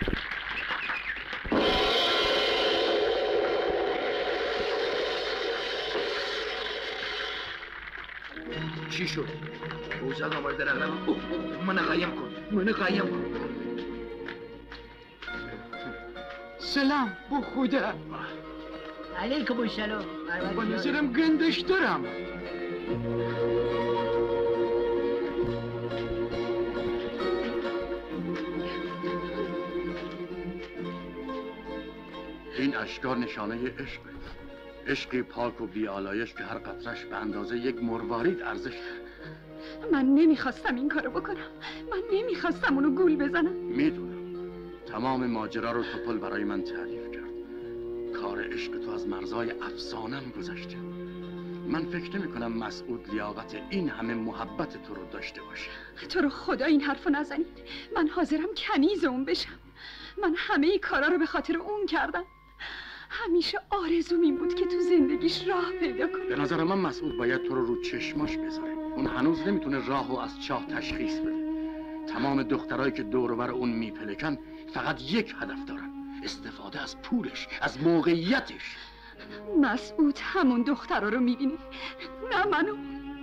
چی شد؟ اوزد آمده رقم من قایم کن من قایم کن. سلام بو خدا. علیکم السلام. با نظرم گندش دارم. این اشکار نشانه عشق، عشقی پاک و بیالایش که هر قطرش به اندازه یک مروارید ارزش داره. من نمیخواستم این کارو بکنم. من نمیخواستم اونو گول بزنم. میدونم تمام ماجرا رو توپل برای من تعریف کرد. کار عشق تو از مرزهای افسانم گذشته. من فکر نمی کنم مسعود لیاقت این همه محبت تو رو داشته باشه. تو رو خدا این حرفو نزنید. من حاضرم کنیز اون بشم. من همه ای کارا رو به خاطر اون کردم. همیشه آرزوم این بود که تو زندگیش راه پیدا کنه. به نظر من مسعود باید تو رو رو چشماش بذاره. اون هنوز نمیتونه راهو از چاه تشخیص بده. تمام دخترایی که دور و بر اون میپلکن فقط یک هدف دارن، استفاده از پولش، از موقعیتش. مسعود همون دخترا رو میبینه، نه منو.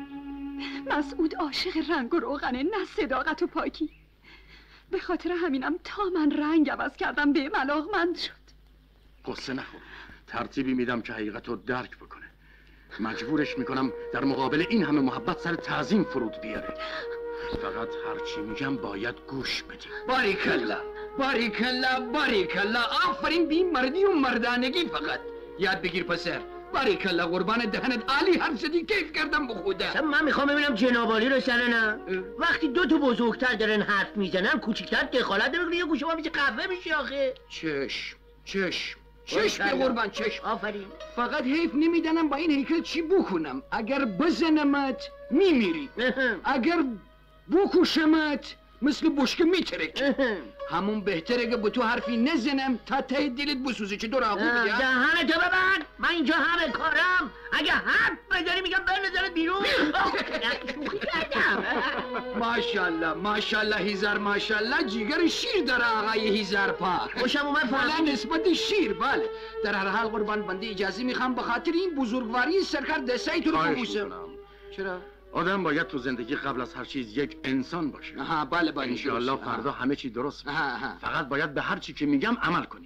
مسعود عاشق رنگ و روغنه، نه صداقت و پاکی. به خاطر همینم تا من رنگ عوض کردم به علاقمند شد. قصه نخور. ترتیبی میدم که حقیقت رو درک بکنه. مجبورش میکنم در مقابل این همه محبت سر تعظیم فرود بیاره. فقط هرچی میگم باید گوش بدی. باریکلا باریکلا باریکلا. آفرین بی مردی و مردانگی. فقط یاد بگیر پسر. باریکلا قربان دهنت. عالی حرف زدی، کیف کردم به خدا. من میخوام ببینم جنابالی رو سر نه. وقتی دو تا بزرگتر دارن حرف میزنن کوچیکتر دخالت نمیکنه. یه گوشه ما میشه قهوه میشه آخه. چشم چشم چشم به قربان چشم. آفرین. فقط حیف نمیدانم با این هیکل چی بکنم. اگر بزنمت میمیری، اگر بکشمت مثل بشکه میترکی. همون بهتره که با تو حرفی نزنم تا ته دلت بسوزه. چه دور آقو بگم؟ دهنتو ببند. من اینجا همه کارم. اگه حرف بزنی میگم بنزنت بیرون. شوخی کردم. ماشاءالله ماشاءالله هیزر ماشاءالله. جیگر شیر داره آقای هیزر پا. خوشم اومد فعلا نسبت شیر. بله در هر حال قربان بنده اجازه میخوام به خاطر این بزرگواری سرکار دستای تو رو ببوسم. چرا؟ آدم باید تو زندگی قبل از هر چیز یک انسان باشه. آها بله بله. انشاءالله فردا همه چی درست میشه. فقط باید به هر چی که میگم عمل کنی.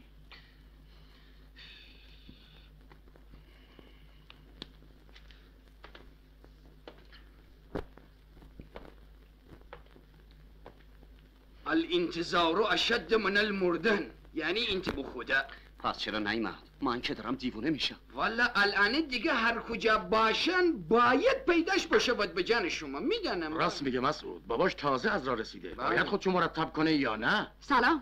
الانتظار اشد من المردن. یعنی انت به خدا. پس چرا نیامد؟ من که دارم دیوونه میشم. والا الان دیگه هر کجا باشن باید پیداش باشه باید به جان شما. میدانم. راست میگه مسعود. باباش تازه از راه رسیده. باید خودشو مرتب کنه یا نه؟ سلام.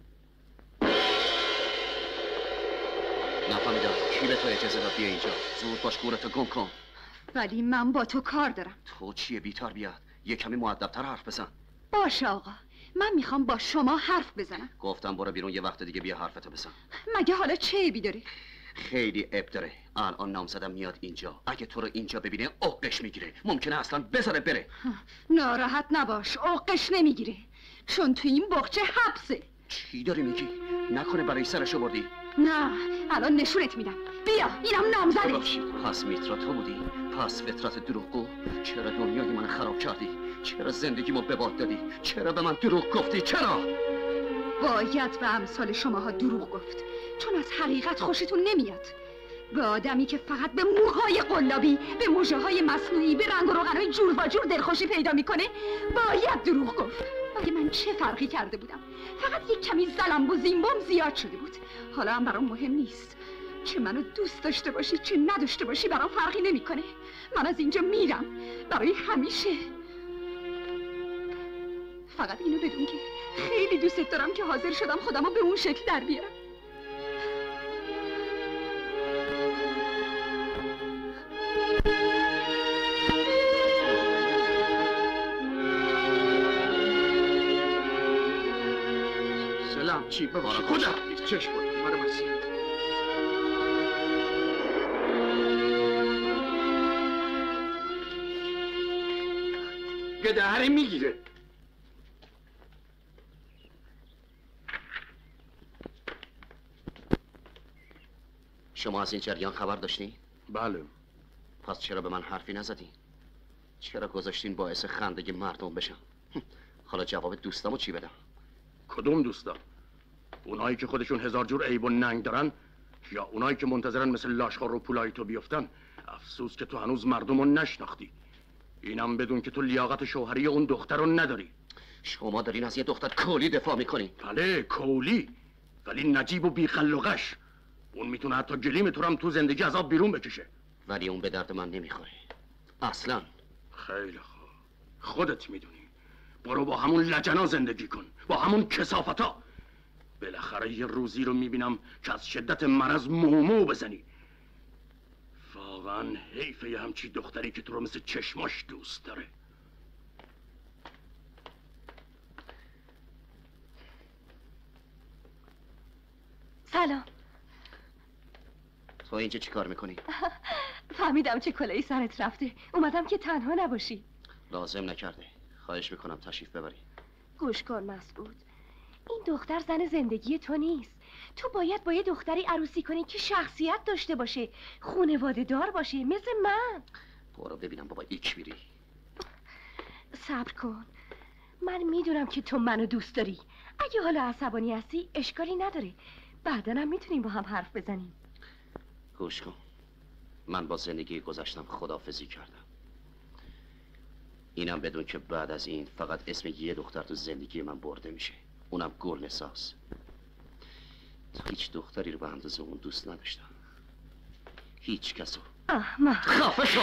نفهمیدم کی به تو اجازه داد بیا اینجا؟ زود باش گورتو گم کن. ولی من با تو کار دارم. تو چیه بیتار بیاد؟ یه کمی مؤدب‌تر حرف بزن. باشه آقا، من میخوام با شما حرف بزنم. گفتم برو بیرون یه وقت دیگه بیا حرفتو بزن. مگه حالا چه عیبی داره؟ خیلی عیب داره. الان نامزدم میاد اینجا. اگه تو رو اینجا ببینه عقش میگیره. ممکنه اصلا بذاره بره. ناراحت نباش، عقش نمیگیره. چون تو این باغچه حبسه. چی داری میگی؟ نکنه برای سرشو بردی؟ نه، الان نشونت میدم. بیا، اینم نامزدت. پس میترا تو بودی؟ پس فطرت دروغگو؟ چرا دنیای من خراب کردی؟ چرا زندگیمو به باد دادی؟ چرا به من دروغ گفتی؟ چرا؟ باید به امثال شماها دروغ گفت، چون از حقیقت خوشتون نمیاد. به آدمی که فقط به موهای قلابی، به موجه های مصنوعی، به رنگ و روغنهای جور و جور دلخوشی پیدا میکنه باید دروغ گفت. مگه من چه فرقی کرده بودم؟ فقط یک کمی زلمب و زیمبام زیاد شده بود. حالا هم برام مهم نیست. چه منو دوست داشته باشی چه نداشته باشی برام فرقی نمیکنه. من از اینجا میرم برای همیشه. فقط اینو بدون که خیلی دوست دارم که حاضر شدم خودمو به اون شکل در بیارم. چی ببخشید خدا چشم بود مرا مسیح گدهره میگیره. شما از این جریان خبر داشتین؟ بله. پس چرا به من حرفی نزدین؟ چرا گذاشتین باعث خندگی مردم بشم؟ حالا جواب دوستامو چی بدم؟ کدوم دوستا؟ اونایی که خودشون هزار جور عیب و ننگ دارن یا اونایی که منتظرن مثل لاشخور رو پولای تو بیفتن؟ افسوس که تو هنوز مردم رو نشناختی. اینم بدون که تو لیاقت شوهری اون دختر رو نداری. شما دارین از یه دختر کولی دفاع میکنین؟ بله کولی، ولی نجیب و بیخلقش. اون میتونه حتی گلیم تو هم تو زندگی از آب بیرون بکشه. ولی اون به درد من نمیخوره اصلا. خیلی خوب، خودت میدونی. برو با همون لجنا زندگی کن، با همون کثافتا. بالاخره یه روزی رو میبینم که از شدت مرض مومو بزنی. واقعا حیفه یه همچی دختری که تو رو مثل چشماش دوست داره. سلام. تو اینجا چی کار میکنی؟ فهمیدم چه کلاهی سرت رفته. اومدم که تنها نباشی. لازم نکرده. خواهش میکنم تشریف ببری. گوش کن مسعود، این دختر زن زندگی تو نیست. تو باید با یه دختری عروسی کنی که شخصیت داشته باشه، خانواده دار باشه، مثل من. برو ببینم بابا ایک بیری. صبر کن، من میدونم که تو منو دوست داری. اگه حالا عصبانی هستی اشکالی نداره، بعداً هم میتونیم با هم حرف بزنیم. گوش کن، من با زندگی گذشتم خداحافظی کردم. اینم بدون که بعد از این فقط اسم یه دختر تو زندگی من برده میشه، اونم گلنساز. هیچ دختری رو به اندازه اون دوست نداشتم، هیچ کسو. احمق. خفه شو.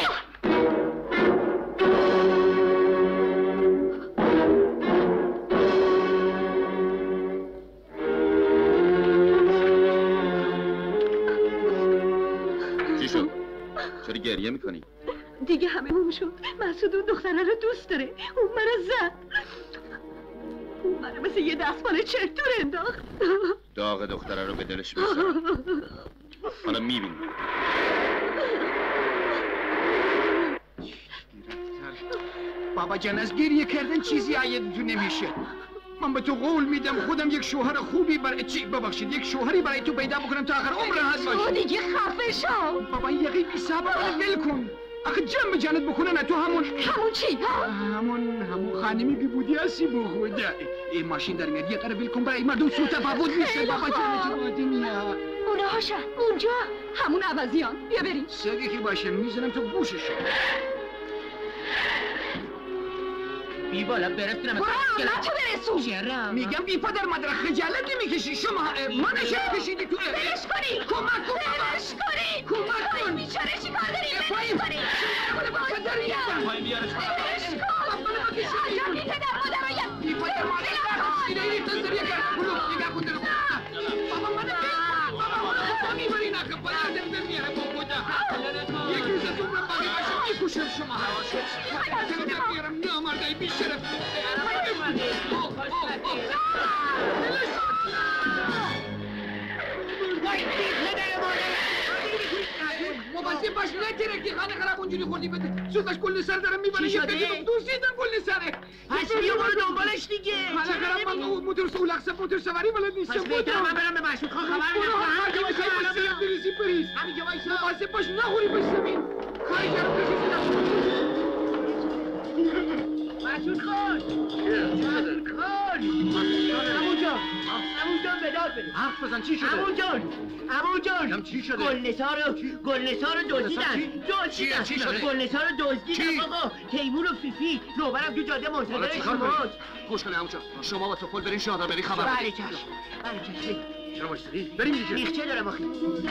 چی شد؟ چرا گریه میکنی؟ دیگه همه موم شد. مسعود اون دختره رو دوست داره. اون منو زد. اون منو مثل یه دستمال چرتور انداخت. داغ دختره رو به دلش بسار. حالا میبینی. بابا جان از گریه کردن چیزی عیدتو نمیشه. من به تو قول میدم خودم یک شوهر خوبی برای چی ببخشید یک شوهری برای تو پیدا بکنم تا آخر عمر حد باشه. تو دیگه خفه شو. بابا این یقی بی صبر ول کن. آخه جنب جنت بکنه نه تو همون همون چی؟ همون همون خانمی بی بودی هستی بو خدا. این ماشین در میاد یه قره ول کن برای مردم سو تفاوت میشه. بابا جان تو آدمی ها. اونا هاشن اونجا همون عوضیان. بیا بریم. سگی که باشه میزنم تو گوششو. بی بالا برفتونم برو نه تو برسون. چرا؟ میگم بی پدر مادر خجالت نمیکشی شما من شب کشیدی تو بلش کنی. کمک کن بلش کنی. کمک کن بیچاره چی کار داری؟ بلش کنی. پای میارش بلش کن. عجب بی پدر مادر رو بی پدر مادر اینه این تندریه کرد بلو نگاه کن درو بابا من بابا من میبری نکه پدر دم میاره با خدا یک روز تو من باقی باشم میکشم شما دم میارم نامرده بی شرف مواظب باش نترکی خانه خراب اونجوری خوردی بده زودش گل سر دارم میبره یه بگیرم دوستیدم گل سره پس بیا برو دنبالش دیگه. خانه خراب من موتور سولخ موتور سواری بلد نیستم. پس بهتر من برم به مشهود خان خبر بدم. برو همینجا وایسا بریزی بریز. همینجا وایسا. مواظب باش نخوری به زمین. کاری کردم کشیدی مشهود خان. مشهود خان. همونجا. همونجا بدار بده. حرف بزن چی شده؟ همونجا. همونجا. هم چی شده؟ گلنسا رو گلنسا رو دزدیدن. دزدیدن. چی شده؟ گلنسا رو دزدیدن آقا. تیمور و فیفی نوبرم تو جاده منتظر شماست. گوش کنه همونجا شما با توپل برین شادر بری خبر بله چشم. بله چشم. چرا وایسادی؟ بریم دیگه. ریخچه دارم آخه.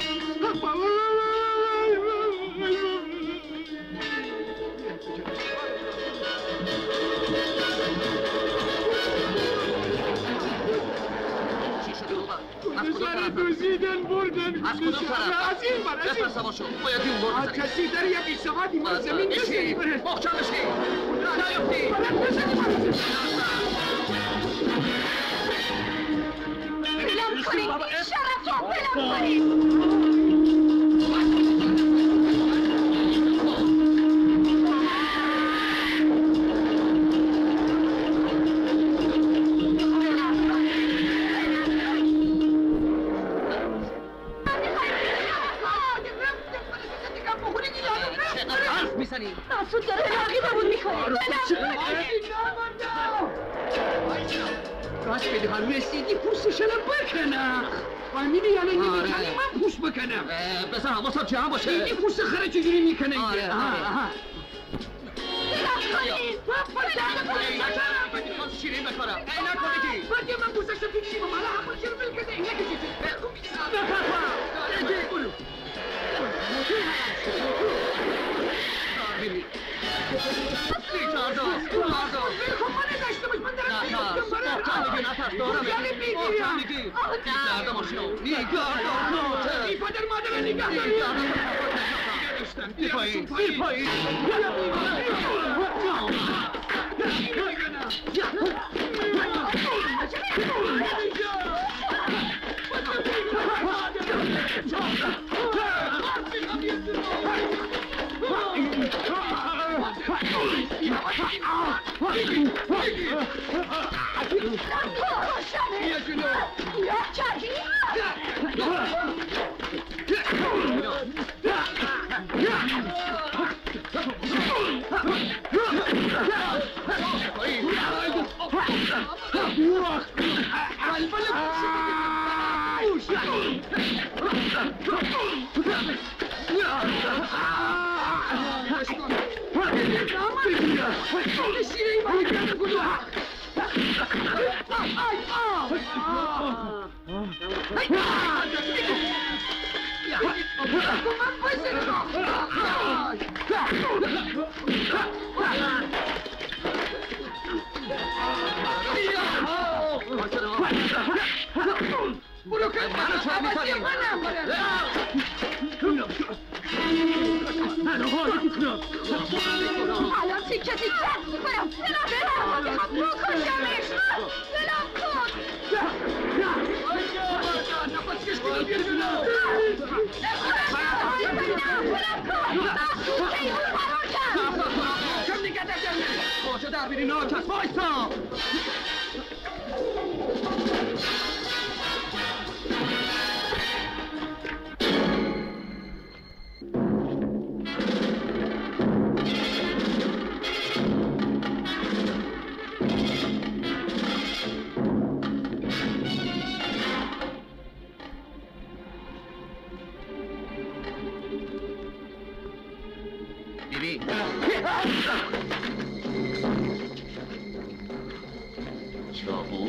سر دوزیدن بردن از کدوم طرف؟ از این بر از این بفرسا باشو باید این برد بزنی کسی در یه بی سوادی ما زمین بشی محکم بشی نیفتی بلم کنید. مسعود داره راقیبمون میکنه. راست بده من رسیدی پوستشنم بکنم. فهمیدی یعنی نمیکنی من پوست بکنم. بذار حواسم جمع باشه. دیدی پوست خره چجوری میکنه. آره آره. شیرین بکنم. ای نکنیدی. باید من پوستشو پیچیم و مالا همون چرا بلکده. اینه کشیده. بلکن بیشتر. برو. الان تیکه تیکه میکنم. سلام برم میخوام بکشمش. سلام کن. نفس کش کنم بیا جلو. کم نگه در جمعه. باشه در بیری ناکس بایستا. چاقو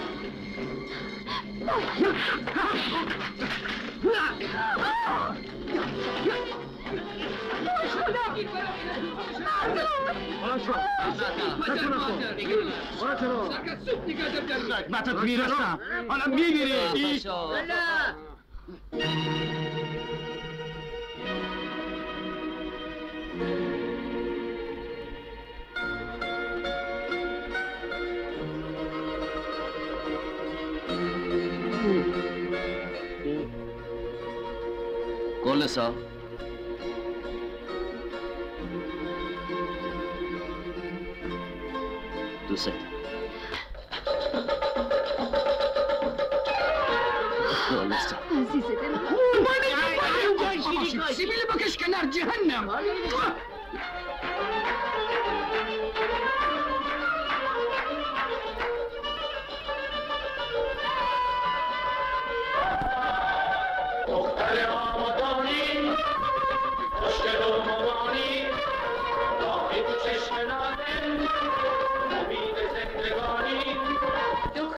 خدمتت میرسم. حالا میمیری. گلسا دوست گلسا عزیز دلم سیبیل بکش کنار جهنم. Be